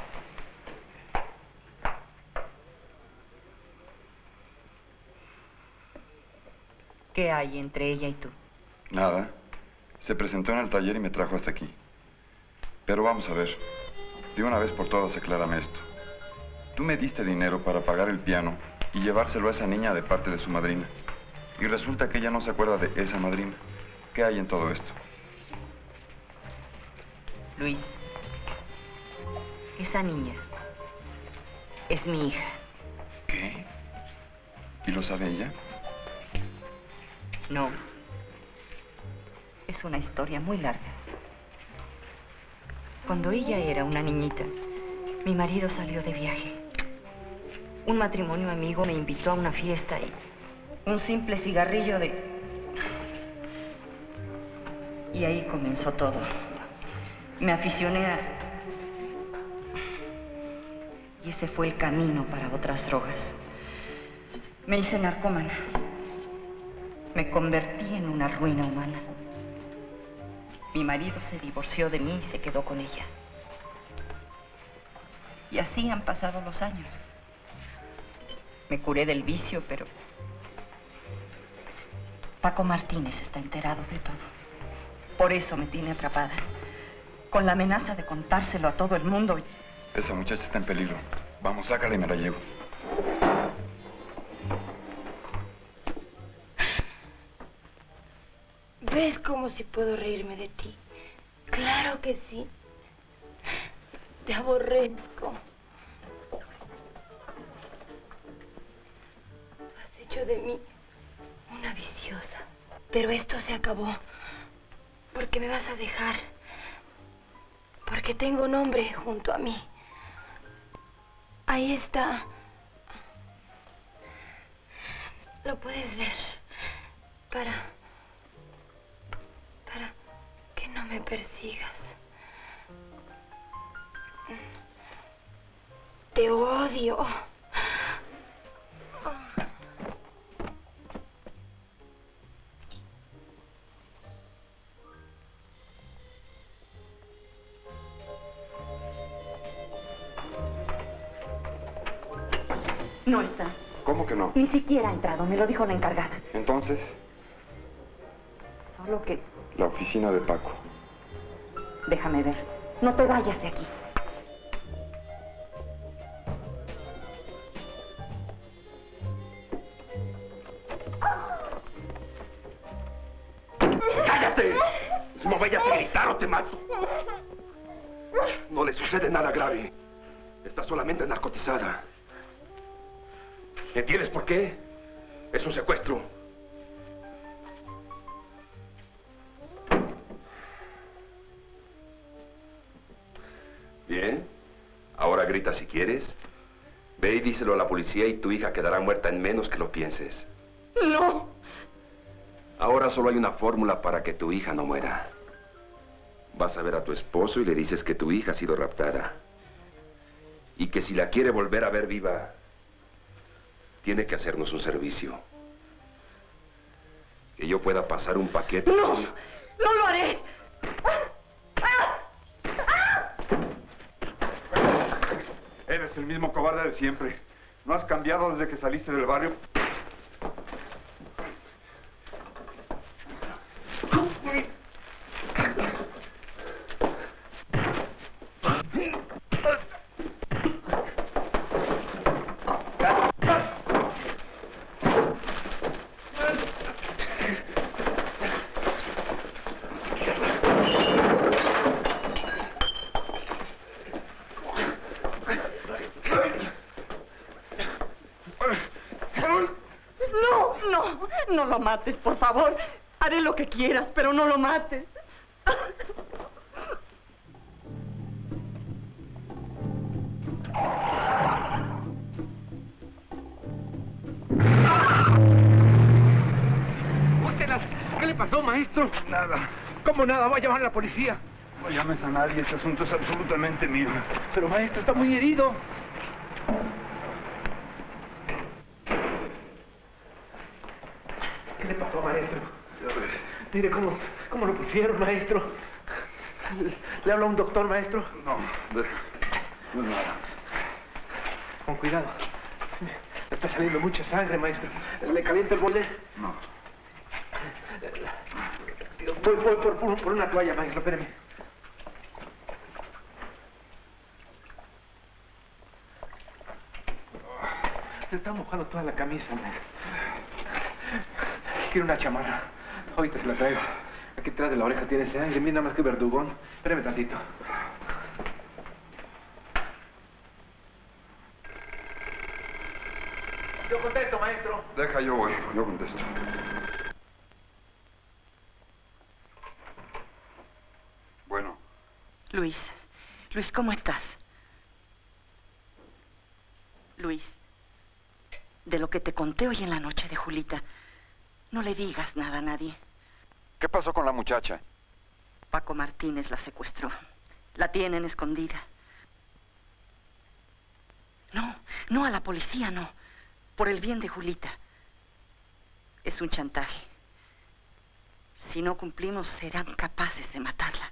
¿Qué hay entre ella y tú? Nada. Se presentó en el taller y me trajo hasta aquí. Pero vamos a ver. De una vez por todas aclárame esto. Tú me diste dinero para pagar el piano y llevárselo a esa niña de parte de su madrina. Y resulta que ella no se acuerda de esa madrina. ¿Qué hay en todo esto? Luis, esa niña es mi hija. ¿Qué? ¿Y lo sabe ella? No. Es una historia muy larga. Cuando ella era una niñita, mi marido salió de viaje. Un matrimonio amigo me invitó a una fiesta y un simple cigarrillo de... Y ahí comenzó todo. Me aficioné a... Y ese fue el camino para otras drogas. Me hice narcómana. Me convertí en una ruina humana. Mi marido se divorció de mí y se quedó con ella. Y así han pasado los años. Me curé del vicio, pero... Paco Martínez está enterado de todo. Por eso me tiene atrapada. Con la amenaza de contárselo a todo el mundo. Esa muchacha está en peligro. Vamos, sácala y me la llevo. ¿Ves cómo si puedo reírme de ti? Claro que sí. Te aborrezco. Has hecho de mí una viciosa. Pero esto se acabó. Porque me vas a dejar. Porque tengo un hombre junto a mí. Ahí está. Lo puedes ver. Para... Para que no me persigas. Te odio. No está. ¿Cómo que no? Ni siquiera ha entrado, me lo dijo la encargada. Entonces, Solo que... la oficina de Paco. Déjame ver. No te vayas de aquí. ¡Cállate! No vayas a gritar o te mato. No le sucede nada grave. Está solamente narcotizada. ¿Entiendes por qué? Es un secuestro. Bien. Ahora grita si quieres. Ve y díselo a la policía y tu hija quedará muerta en menos que lo pienses. No. Ahora solo hay una fórmula para que tu hija no muera. Vas a ver a tu esposo y le dices que tu hija ha sido raptada. Y que si la quiere volver a ver viva, tiene que hacernos un servicio. Que yo pueda pasar un paquete. No, no lo haré. Eres el mismo cobarde de siempre. No has cambiado desde que saliste del barrio. No, no, no lo mates, por favor. Haré lo que quieras, pero no lo mates. Úselas. ¿Qué le pasó, maestro? Nada. ¿Cómo nada? Voy a llamar a la policía. No llames a nadie, este asunto es absolutamente mío. Pero, maestro, está muy herido. ¿Qué le pasó, maestro? Mire cómo, cómo lo pusieron, maestro. ¿Le habla un doctor, maestro? No, deja. No es nada. Con cuidado. Está saliendo mucha sangre, maestro. ¿Le caliento el bole? No. Voy, voy por, por, por una toalla, maestro, espéreme. Se está mojando toda la camisa, maestro. Quiero una chamarra. Ahorita se la traigo. Aquí atrás de la oreja tiene sangre. Mira nada más que verdugón. Espéreme tantito. Yo contesto, maestro. Deja, yo voy. Yo contesto. Bueno. Luis, Luis, ¿cómo estás? Luis, de lo que te conté hoy en la noche de Julita, no le digas nada a nadie. ¿Qué pasó con la muchacha? Paco Martínez la secuestró. La tienen escondida. No, no a la policía, no. Por el bien de Julita. Es un chantaje. Si no cumplimos, serán capaces de matarla.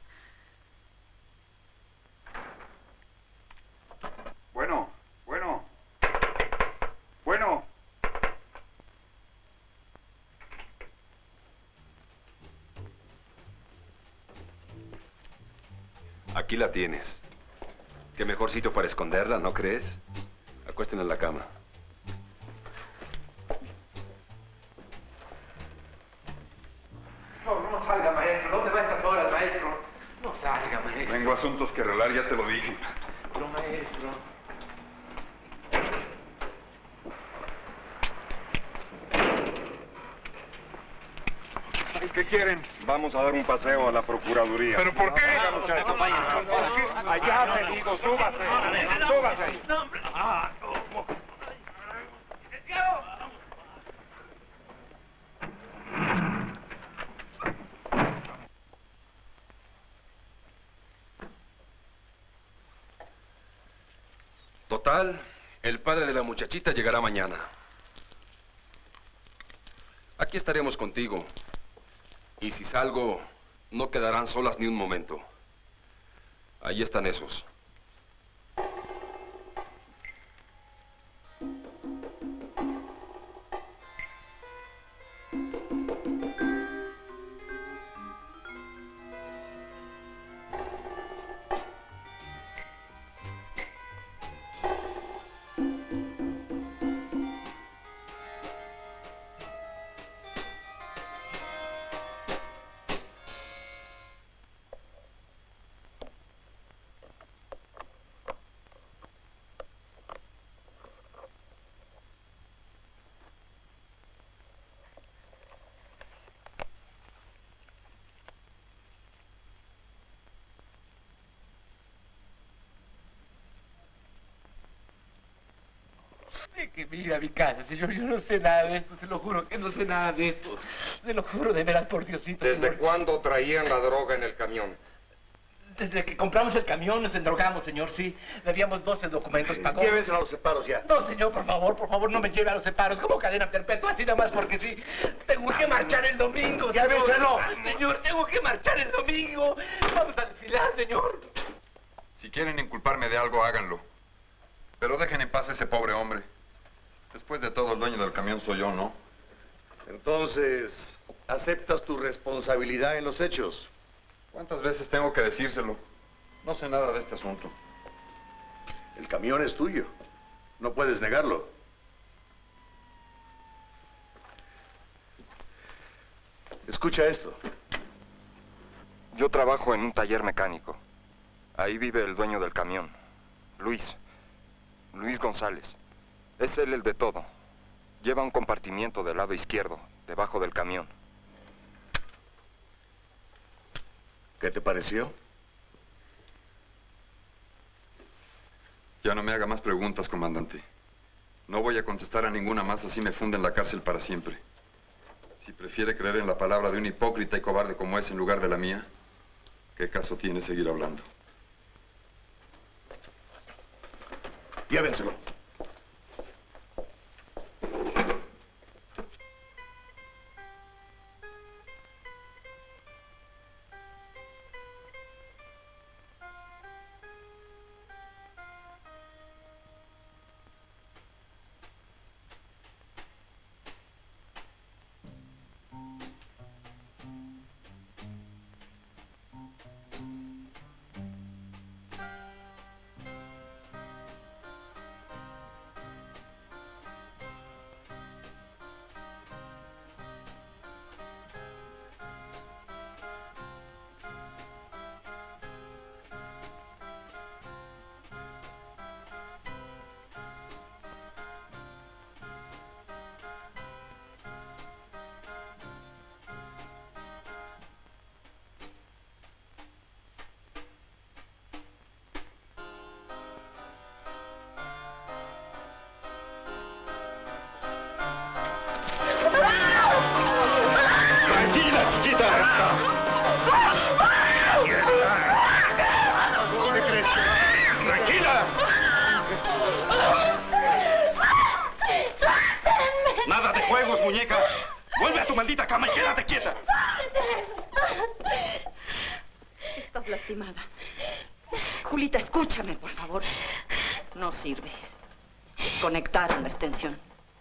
Bueno, bueno. Bueno. Aquí la tienes. Qué mejor sitio para esconderla, ¿no crees? Acuéstenla en la cama. No, no salga, maestro. ¿Dónde va a estas horas, maestro? No salga, maestro. Tengo asuntos que arreglar, ya te lo dije. Pero, maestro... ¿Qué quieren? Vamos a dar un paseo a la Procuraduría. ¿Pero por qué? Venga, muchachos, vayan. Allá te digo, súbase. Súbase. Total, el padre de la muchachita llegará mañana. Aquí estaremos contigo. Y si salgo, no quedarán solas ni un momento. Ahí están esos. Déjeme ir a mi casa, señor. Yo no sé nada de esto, se lo juro que no sé nada de esto. Se lo juro de veras por Diosito. ¿Desde señor. cuándo traían la droga en el camión? Desde que compramos el camión nos endrogamos, señor, sí. Debíamos doce documentos, pagó. Llévenselo a los separos ya. No, señor, por favor, por favor, no me lleve a los separos. Como cadena perpetua, así nada más porque sí. Tengo que marchar el domingo, señor. Llévenselo. Señor, tengo que marchar el domingo. Vamos a desfilar, señor. Si quieren inculparme de algo, háganlo. Pero dejen en paz a ese pobre hombre. Después de todo, el dueño del camión soy yo, ¿no? Entonces, ¿aceptas tu responsabilidad en los hechos? ¿Cuántas veces tengo que decírselo? No sé nada de este asunto. El camión es tuyo. No puedes negarlo. Escucha esto. Yo trabajo en un taller mecánico. Ahí vive el dueño del camión, Luis. Luis González. Es él el de todo. Lleva un compartimiento del lado izquierdo, debajo del camión. ¿Qué te pareció? Ya no me haga más preguntas, comandante. No voy a contestar a ninguna más, así me funde en la cárcel para siempre. Si prefiere creer en la palabra de un hipócrita y cobarde como es en lugar de la mía, ¿qué caso tiene seguir hablando? Llévenselo. ¡Nada de juegos, muñeca! ¡Vuelve a tu maldita cama y quédate quieta! Estás lastimada. Julita, escúchame, por favor. No sirve. Desconectaron la extensión.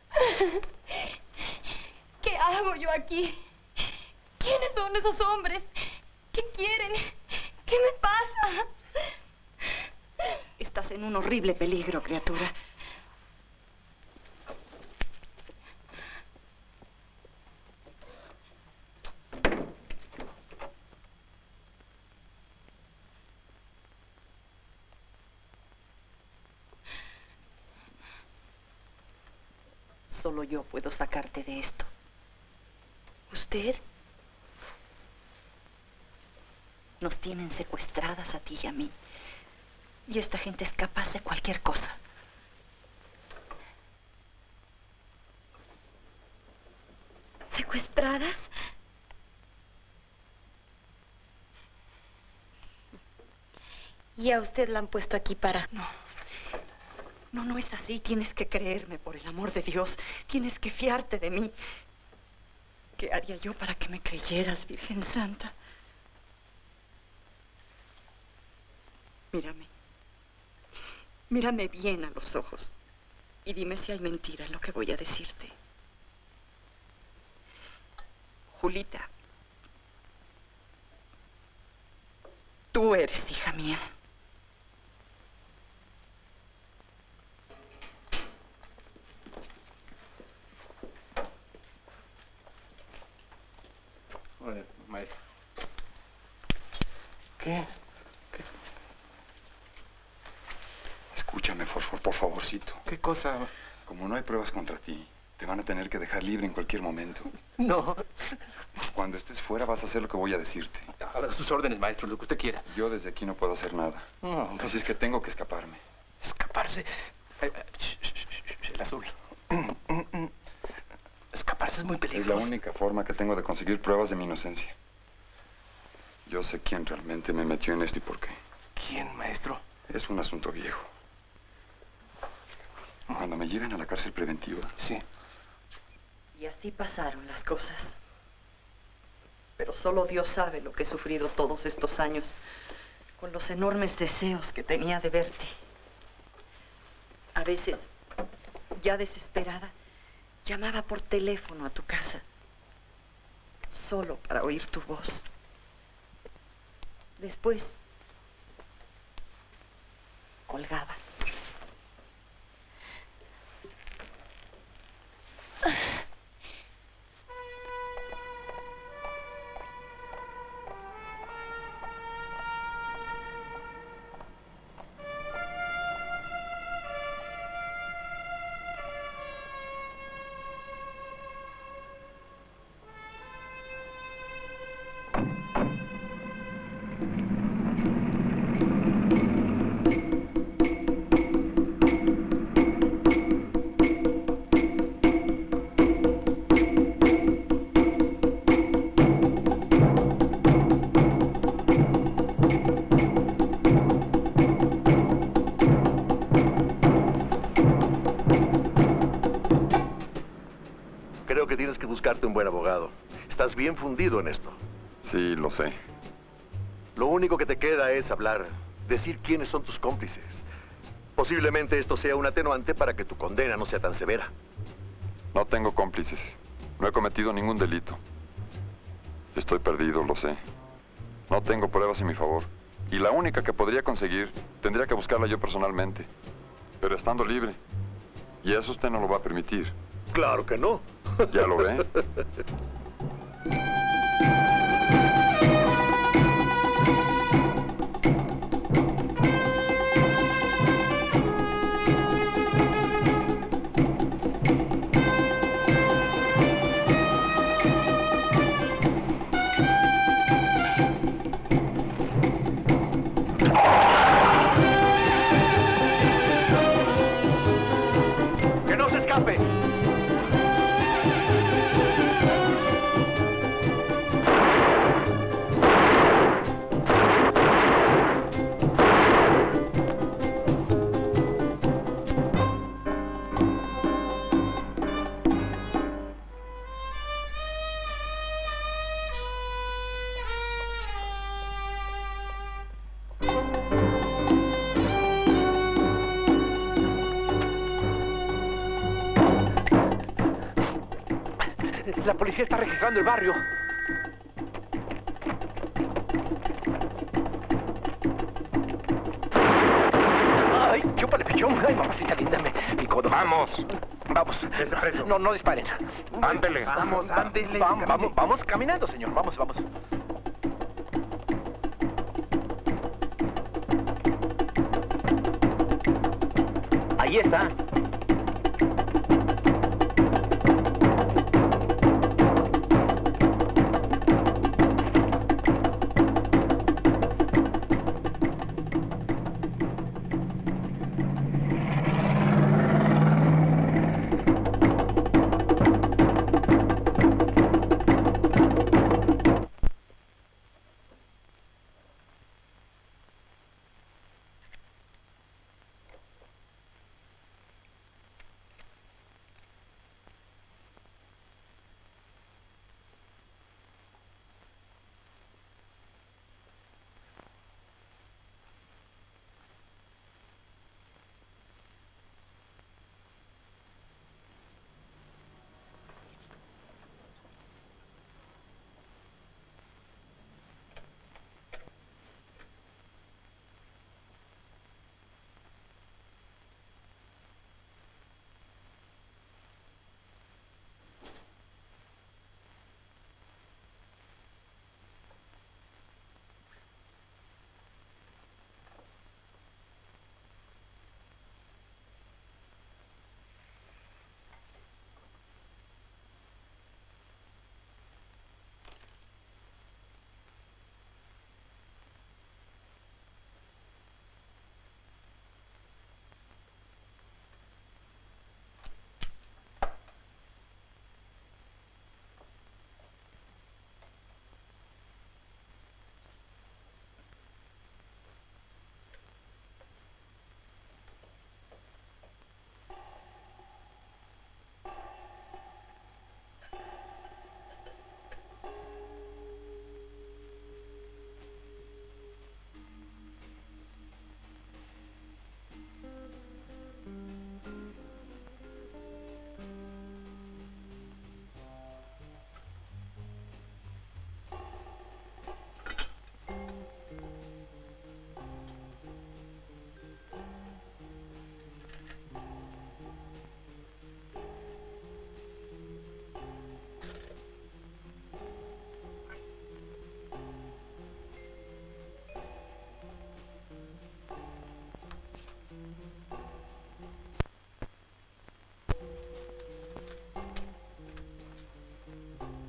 ¿Qué hago yo aquí? ¿Quiénes son esos hombres? ¿Qué quieren? ¿Qué me pasa? Estás en un horrible peligro, criatura. Solo yo puedo sacarte de esto. ¿Usted? Nos tienen secuestradas a ti y a mí. Y esta gente es capaz de cualquier cosa. ¿Secuestradas? ¿Y a usted la han puesto aquí para...? No. No, no es así. Tienes que creerme, por el amor de Dios. Tienes que fiarte de mí. ¿Qué haría yo para que me creyeras, Virgen Santa? Mírame. Mírame bien a los ojos. Y dime si hay mentira en lo que voy a decirte. Julita. Tú eres hija mía. Oye, maestro. ¿Qué? ¿Qué? Escúchame, por, favor, por favorcito. ¿Qué cosa? Como no hay pruebas contra ti, te van a tener que dejar libre en cualquier momento. No. Cuando estés fuera vas a hacer lo que voy a decirte. A sus órdenes, maestro, lo que usted quiera. Yo desde aquí no puedo hacer nada. No, Así es que tengo que escaparme. ¿Escaparse? Eh, eh, sh, sh, sh, sh, el asunto azul. Escaparse es muy Es peligroso. la única forma que tengo de conseguir pruebas de mi inocencia. Yo sé quién realmente me metió en esto y por qué. ¿Quién, maestro? Es un asunto viejo. Cuando me lleven a la cárcel preventiva... Sí. Y así pasaron las cosas. Pero solo Dios sabe lo que he sufrido todos estos años con los enormes deseos que tenía de verte. A veces, ya desesperada, llamaba por teléfono a tu casa, solo para oír tu voz. Después, colgaba. Creo que tienes que buscarte un buen abogado. Estás bien fundido en esto. Sí, lo sé. Lo único que te queda es hablar, decir quiénes son tus cómplices. Posiblemente esto sea un atenuante para que tu condena no sea tan severa. No tengo cómplices. No he cometido ningún delito. Estoy perdido, lo sé. No tengo pruebas en mi favor. Y la única que podría conseguir, tendría que buscarla yo personalmente. Pero estando libre. Y eso usted no lo va a permitir. Claro que no. ¿Ya lo ve? ¡Que no se escape! La policía está registrando el barrio. Ay, chúpale, pichón. Ay, mamacita linda, me, mi codo. Vamos. Vamos. Ese preso. No, no disparen. Ándele. Vamos, ándele. Vamos, vamos, vamos caminando, señor. Vamos, vamos. Ahí está.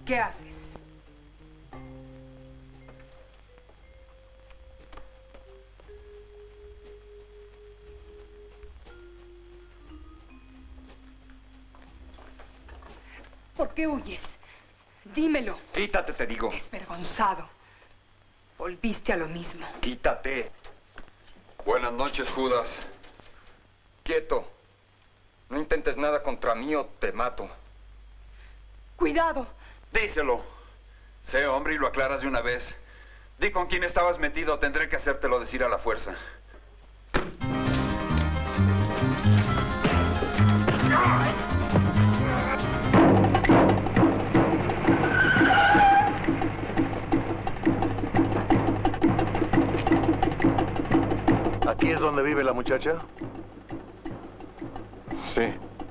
¿Qué haces? ¿Por qué huyes? Dímelo. Quítate, te digo. Desvergonzado. Volviste a lo mismo. Quítate. Buenas noches, Judas. Quieto. No intentes nada contra mí o te mato. Cuidado. Díselo. Sé hombre y lo aclaras de una vez. Di con quién estabas metido, tendré que hacértelo decir a la fuerza. ¿Aquí es donde vive la muchacha? Sí.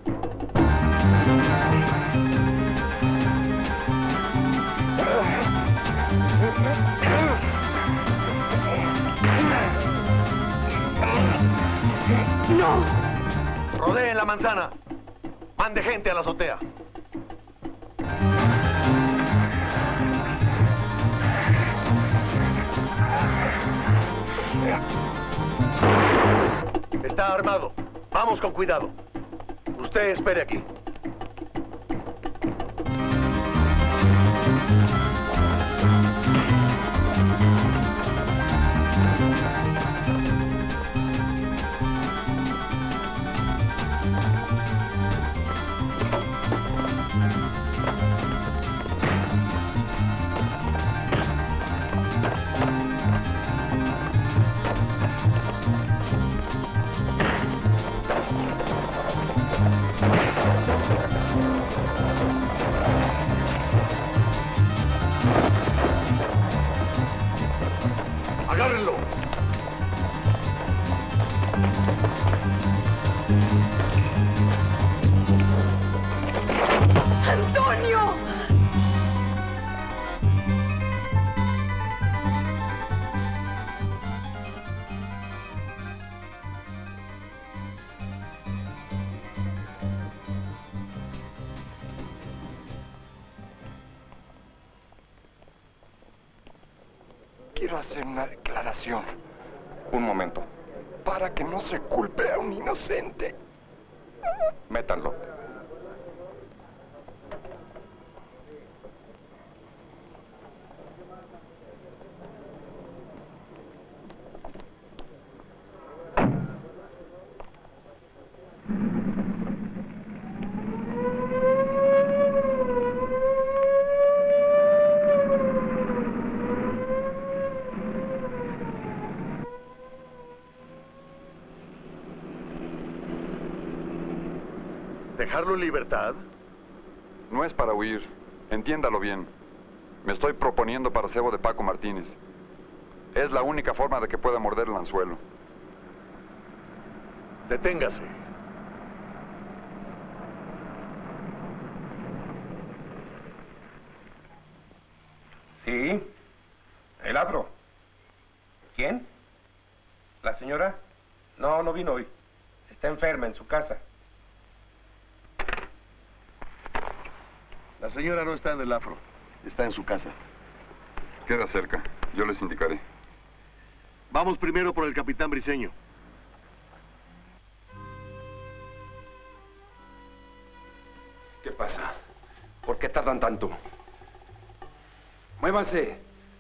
¡No! Rodeen la manzana. Mande gente a la azotea. Está armado. Vamos con cuidado. Usted espere aquí. ¡Agárrenlo! ¡Antonio! Quiero hacer una declaración. Un momento. Para que no se culpe a un inocente. Métanlo. ¿Dejarlo en libertad? No es para huir. Entiéndalo bien. Me estoy proponiendo para cebo de Paco Martínez. Es la única forma de que pueda morder el anzuelo. Deténgase. Sí. El afro. ¿Quién? ¿La señora? No, no vino hoy. Está enferma en su casa. La señora no está en el afro. Está en su casa. Queda cerca. Yo les indicaré. Vamos primero por el capitán Briceño. ¿Qué pasa? ¿Por qué tardan tanto? Muévanse.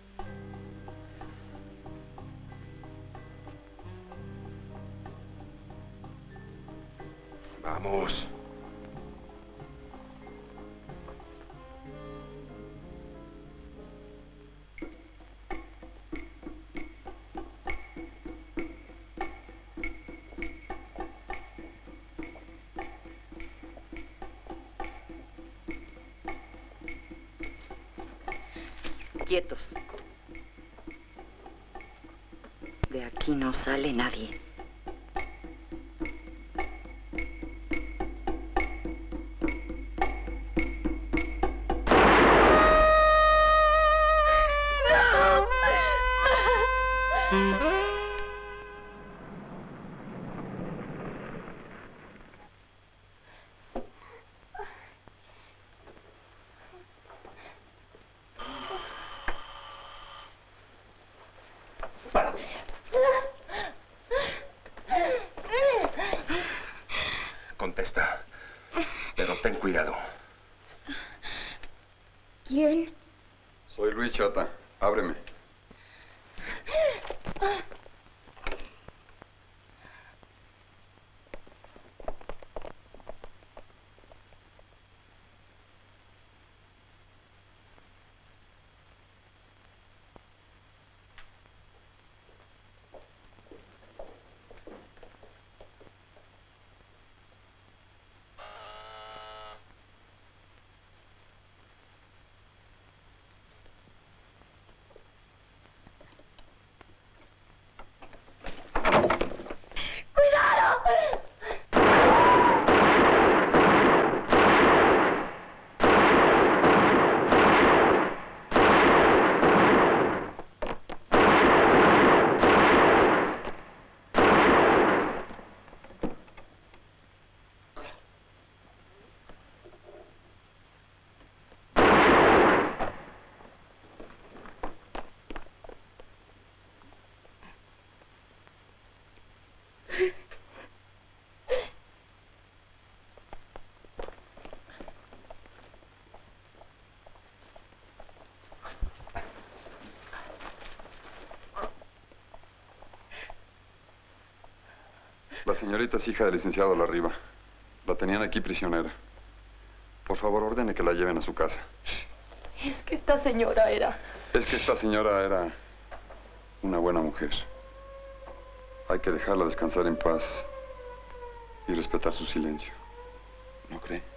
Vamos. Quietos. De aquí no sale nadie. puerta. Pero ten cuidado. ¿Quién? Soy Luis Chata. Ábreme. La señorita es hija del licenciado Larriba. La tenían aquí prisionera. Por favor, ordene que la lleven a su casa. Es que esta señora era... Es que esta señora era una buena mujer. Hay que dejarla descansar en paz y respetar su silencio. ¿No cree?